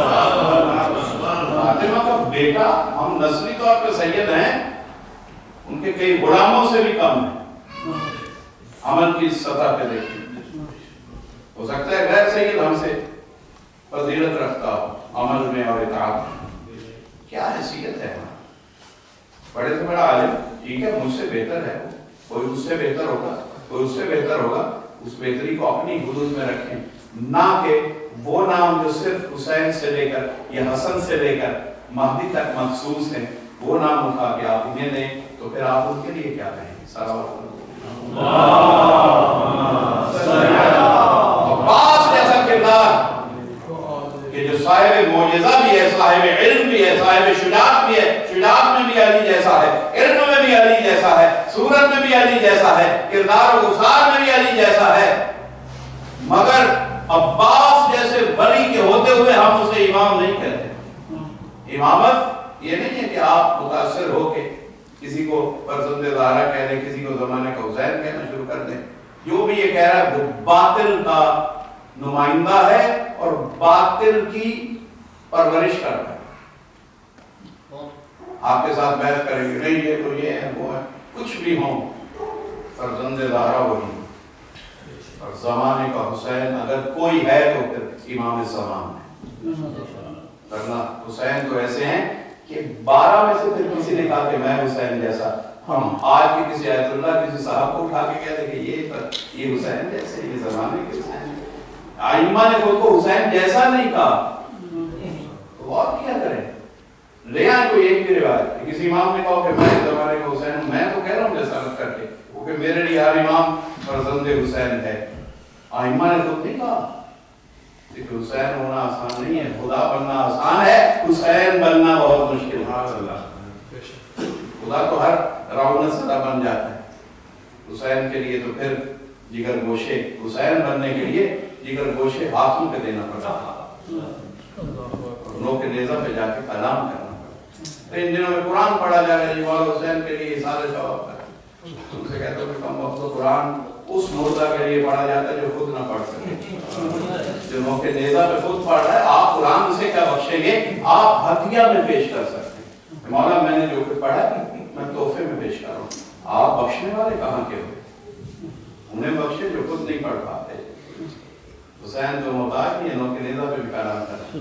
A: فاطمہ کا بیٹا، ہم نسلی طور پہ سید ہیں، ان کے کئی غلاموں سے بھی کم ہیں، عمل کی سطح پہ دیکھیں، ہو سکتا ہے غیر سید ہم سے فضیلت رکھتا ہو عمل میں اور اطاعت میں، کیا حیثیت ہے ہمارا؟ بڑے سے بڑا عالم، ٹھیک ہے مجھ سے بہتر ہے، کوئی اس سے بہتر ہوگا، کوئی اس سے بہتر ہوگا، اس بہتری کو اپنی حدود میں رکھیں، نہ کہ وہ نام جو صرف حسین سے لے کر یا حسن سے لے کر مہدی تک مخصوص ہیں، وہ نام اٹھا کے آپ انہیں دیں تو پھر آپ ان کے لیے کیا کہیں گے؟ عباس جیسا کردار کہ جو صاحب معجزہ بھی ہے، صاحب علم بھی ہے، صاحب شجاعت بھی ہے، شجاعت میں بھی علی جیسا ہے، علم میں بھی علی جیسا ہے، صورت میں بھی علی جیسا ہے، کردار و گفتار میں بھی علی جیسا ہے، مگر عباس جیسے ولی کے ہوتے ہوئے ہم اسے امام نہیں کہتے۔ امامت یہ نہیں ہے کہ آپ متاثر ہو کے کسی کو فرزند زہرا کہہ دیں، کسی کو زمانے کا حسین کہنا شروع کر دیں۔ جو بھی یہ کہہ رہا ہے وہ باطل کا نمائندہ ہے اور باطل کی پرورش کر رہا ہے۔ آپ کے ساتھ بحث کریں گے، نہیں یہ تو یہ ہے وہ ہے، کچھ بھی ہوں، فرزند زہرا وہی، اور زمانے کا حسین اگر کوئی ہے تو پھر امام زمان ہے، ورنہ حسین تو ایسے ہیں کہ 12 میں سے پھر کسی نے کہا کہ میں حسین جیسا، ہم آج کی کسی آیت اللہ کسی صاحب کو اٹھا کے کہتے کہ یہ حسین جیسے، یہ زمانے کے حسین، ائمہ نے خود کو حسین جیسا نہیں کہا، تو اور کیا کریں؟ لے آئیں کوئی ایک بھی روایت، کسی امام نے کہا کہ میں زمانے کا حسین ہوں، میں تو کہہ رہا ہوں جسارت کر کے کہ میرے لیے ہر امام فرزند حسین ہے، ائمہ نے خود نہیں کہا کہ حسین ہونا آسان نہیں ہے، خدا بننا آسان ہے، حسین بننا بہت مشکل ہے۔ خدا تو ہر رونت صدا بن جاتا ہے، حسین کے لیے تو پھر جگر گوشے، حسین بننے کے لیے جگر گوشے ہاتھوں پہ دینا پڑتا، نو کے نیزہ پہ جا کے کلام کرنا پڑتا۔ ان دنوں میں قرآن پڑھا جا رہا ہے، یہ مولا حسین کے لیے سارے ثواب ہے، تم سے کہتا ہوں کہ کم وقت قرآن اس مردہ کے لیے پڑھا جاتا ہے جو خود نہ پڑھ سکے، جو نو کے نیزہ پہ خود پڑھ رہا ہے، آپ قرآن سے کیا بخشیں گے؟ آپ ہدیہ میں پیش کر سکتے ہیں، مولا میں نے جو کچھ پڑھا ہے میں تحفے میں پیش کر رہا ہوں، آپ بخشنے والے کہاں کے ہوئے؟ انہیں بخشے جو خود نہیں پڑھ پاتے۔ حسین تو محتاج نہیں ہے، نو کے نیزہ پہ بھی کلام کرتا،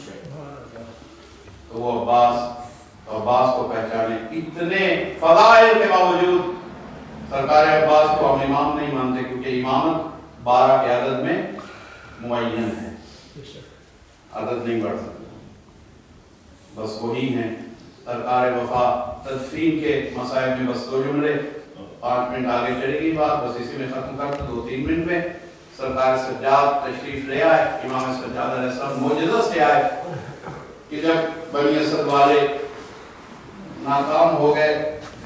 A: تو وہ عباس کو پہچانے، اتنے فضائل کے باوجود سرکار عباس کو ہم امام نہیں مانتے، کیونکہ امامت 12 کے عدد میں معین ہے، عدد نہیں بڑھ سکتا، بس وہی ہیں سرکار وفا۔ تدفین کے مسائل میں بس 2 جملے، 5 منٹ آگے چلے گی بات، بس اسی میں ختم کرتا 2-3 منٹ میں۔ سرکار سجاد تشریف لے آئے، امام سجاد علیہ السلام معجزہ سے آئے कि जब बनी असद वाले नाकाम हो गए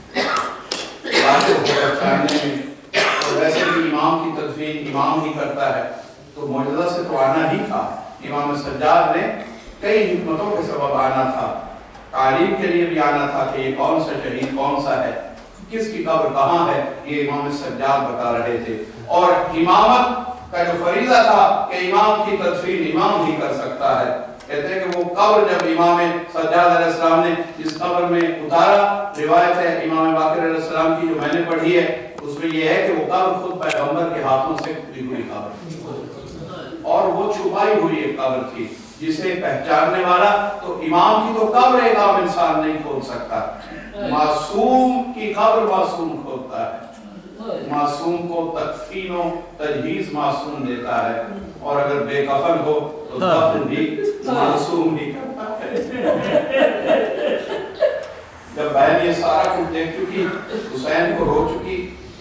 A: बचाने में, और वैसे भी इमाम की तदफीन इमाम ही करता है, तो मौजूदा से तो आना ही था। इमाम सज्जाद ने कई हिकमतों के सबब आना था, तालीम के लिए भी आना था कि ये कौन सा शहीद कौन सा है, किसकी कब्र कहाँ है, ये इमाम सज्जाद बता रहे थे। और इमामत का जो फरीज़ा था कि इमाम की तदफीन इमाम ही कर सकता है। कहते हैं कि वो कब्र जब इमाम सज्जाद अलैहिस्सलाम ने जिस कब्र में उतारा, रिवायत है इमाम बाक़िर अलैहिस्सलाम की जो मैंने पढ़ी है, उसमें ये है कि वो कब्र खुद पैगंबर के हाथों से खुदी हुई कब्र, और वो छुपाई हुई एक कब्र थी जिसे पहचानने वाला तो इमाम की तो कब्र एक आम इंसान नहीं खोल सकता, मासूम की कब्र मासूम खोलता है। मासूम को तकफीनो तजहीज मासूम देता है, और अगर बेकफन हो तो दफन भी मासूम ही करता है। जब बहन ये सारा कुछ देख चुकी, हुसैन को रो चुकी,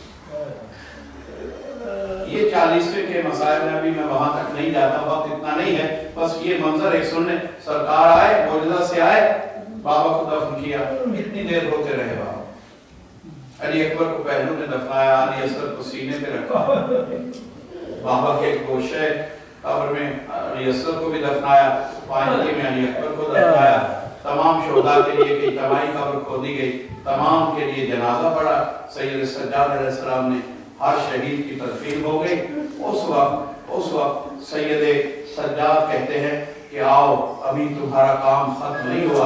A: ये 40वें के मसाइल में अभी मैं वहां तक नहीं जाता, वक्त इतना नहीं है, बस ये मंजर एक सुनने। सरकार आए, मौजूदा से आए, बाबा को दफन किया, कितनी देर रोते रहे बाबा। अली अकबर को पहलू में दफनाया, अली असद को सीने पे रखा, बाबा के गोशे कब्र में अली असद को भी दफनाया, पायंके में अली अकबर को दफनाया, तमाम शोहदा के लिए कई तबाही कब्र खोदी गई, तमाम के लिए जनाजा पड़ा। सैयद सज्जाद अलैहिस्सलाम ने हर शहीद की तदफीन हो गई। उस वक्त सैयद सज्जाद कहते हैं कि आओ, अभी तुम्हारा काम खत्म नहीं हुआ,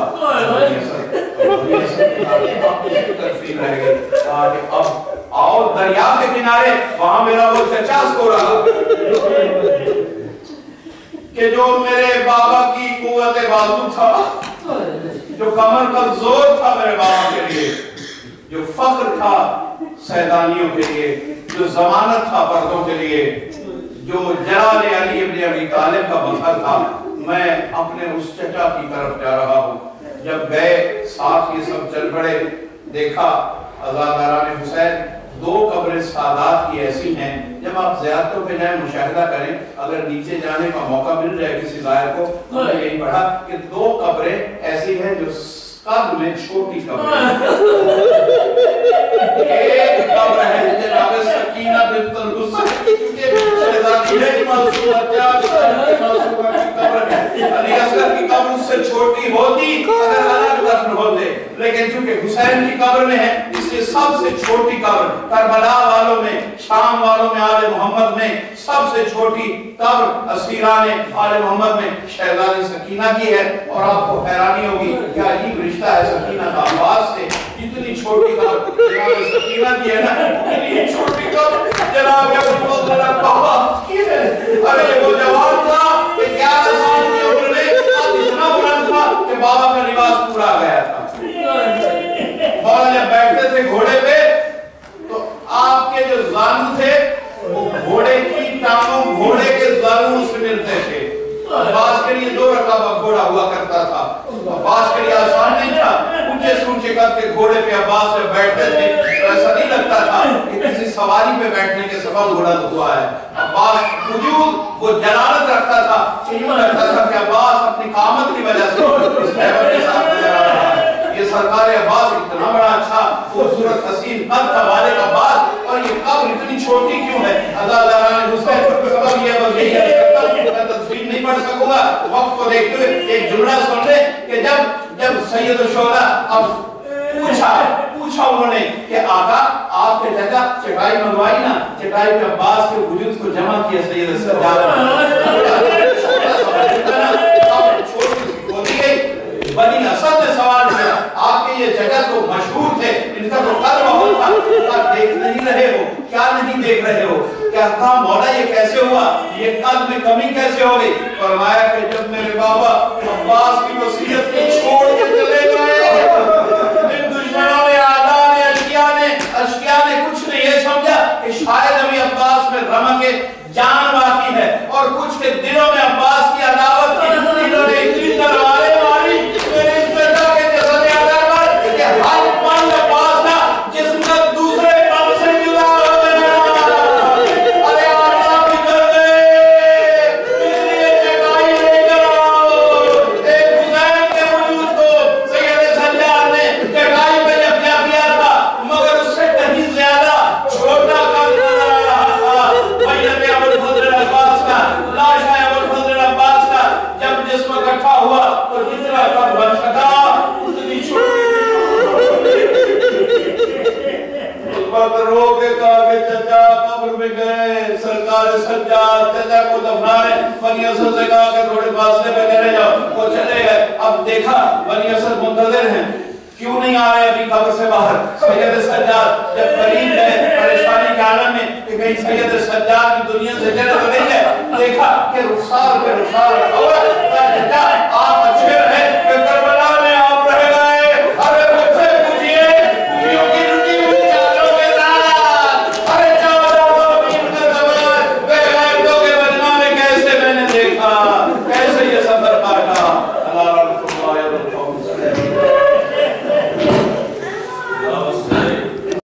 A: तदफीन रह गई, अब आओ दरिया के किनारे, वहां मेरा वो चचा सो रहा कि जो मेरे बाबा की कुव्वत बाजू था, जो कमर का जोर था मेरे बाबा के लिए, जो फख्र था सैदानियों के लिए, जो जमानत था पर्दों के लिए, जो जलाल अली इब्न अबी तालिब का मजहर था, मैं अपने उस चचा की तरफ जा रहा हूँ। जब गए साथ ये सब चल पड़े, देखा अज़ादारान हुसैन, 2 कब्रें सादात की ऐसी हैं, जब आप ज़ियारतों पे जाएं मुशाहिदा करें, अगर नीचे जाने का मौका मिल जाए किसी ज़ाहिर को, तो मैं यही पढ़ा कि 2 कब्रें ऐसी हैं जो कद में छोटी कब्र है। एक कब्र है जनाब सकीना बिन्त हुसैन, क्योंकि शहजादी है कि मासूमा क्या मासूमा की कब्र है, अली असगर की कब्र उससे छोटी होती अगर अलग दफन होते, लेकिन चूंकि हुसैन की कब्र में है इसलिए सबसे छोटी कब्र, करबला वालों में, शाम वालों में, आले मोहम्मद में सबसे छोटी कब्र असीराने आले मोहम्मद में शहजादी सकीना की है। और आपको हैरानी होगी क्या अजीब रिश्ता है सकीना का अब्बास से, इतनी छोटी कब्र जनाब सकीना की है ना, इतनी छोटी कब्र जनाब अब्बास की है। अरे वो जवान था कि 11 साल की उम्र में इतना बुलंद था कि बाबा का लिबास पूरा गया था। और जब बैठते थे घोड़े पे तो आपके जो ज़ानू थे वो घोड़े की टांगों, घोड़े के ज़ानू से मिलते थे। अब्बास के लिए 2 रकाबा घोड़ा हुआ करता था, अब्बास के लिए आसान नहीं था, ऊंचे से ऊंचे करके घोड़े पे अब्बास जब बैठते थे तो ऐसा नहीं लगता था कि किसी सवारी पे बैठने के सबब घोड़ा हुआ है। अब्बास वजूद वो जलालत रखता था कि यूं लगता था कि अब्बास अपनी कामत की वजह से इस हैबत के साथ गुजर रहा है। ये सरकार अब्बास इतना बड़ा अच्छा खूबसूरत हसीन कद का वालिद अब्बास, और ये कब्र इतनी छोटी क्यों है? अज़ादारान हुसैन सबब ये बस यही है, मैं तफसील नहीं पढ़ सकूंगा वक्त को देखते हुए। एक जुमला सुन ले कि जब सैयद शुहदा अब पूछा उन्होंने कि आका आपके चाचा चटाई मंगवाई ना, चटाई पे अब्बास के वजूद को जमा किया सैयद सज्जाद बनी असद ने सवाल किया, आपके ये जगह तो मशहूर थे, इनका तो कद बहुत था, क्या देख नहीं रहे हो, क्या नहीं देख रहे हो? क्या कहा मौला ये कैसे हुआ, ये कद में कमी कैसे हो गई? फरमाया कि जब मेरे बाबा अब्बास की वसीयत को छोड़ के चले गए, इन दुश्मनों ने, आदा ने, अशकिया ने कुछ ने ये समझा कि शायद अभी अब्बास में रमक जान बाकी है, और कुछ के दिलों में अब्बास की अदावत थी, इन्होंने इतनी तलवारें मारी मेरे इस बेटा के जसद अदर पर कि हर पल अब्बास था जिसका दूसरे पल से जुदा हो गया। अरे आला निकल गए, इसलिए चटाई लेकर आओ। एक हुसैन के سجاد کہتا ہے وہ دفنا رہے بنی اسد سے کہا کہ تھوڑے فاصلے پہ چلے جاؤ وہ چلے گئے اب دیکھا بنی اسد منتظر ہیں کیوں نہیں آ رہے ابھی قبر سے باہر سید سجاد جب قریب ہے پریشانی کے عالم میں کہ کہیں سید سجاد کی دنیا سے چلے تو نہیں ہے دیکھا کہ رخسار پہ رخسار رکھا ہوا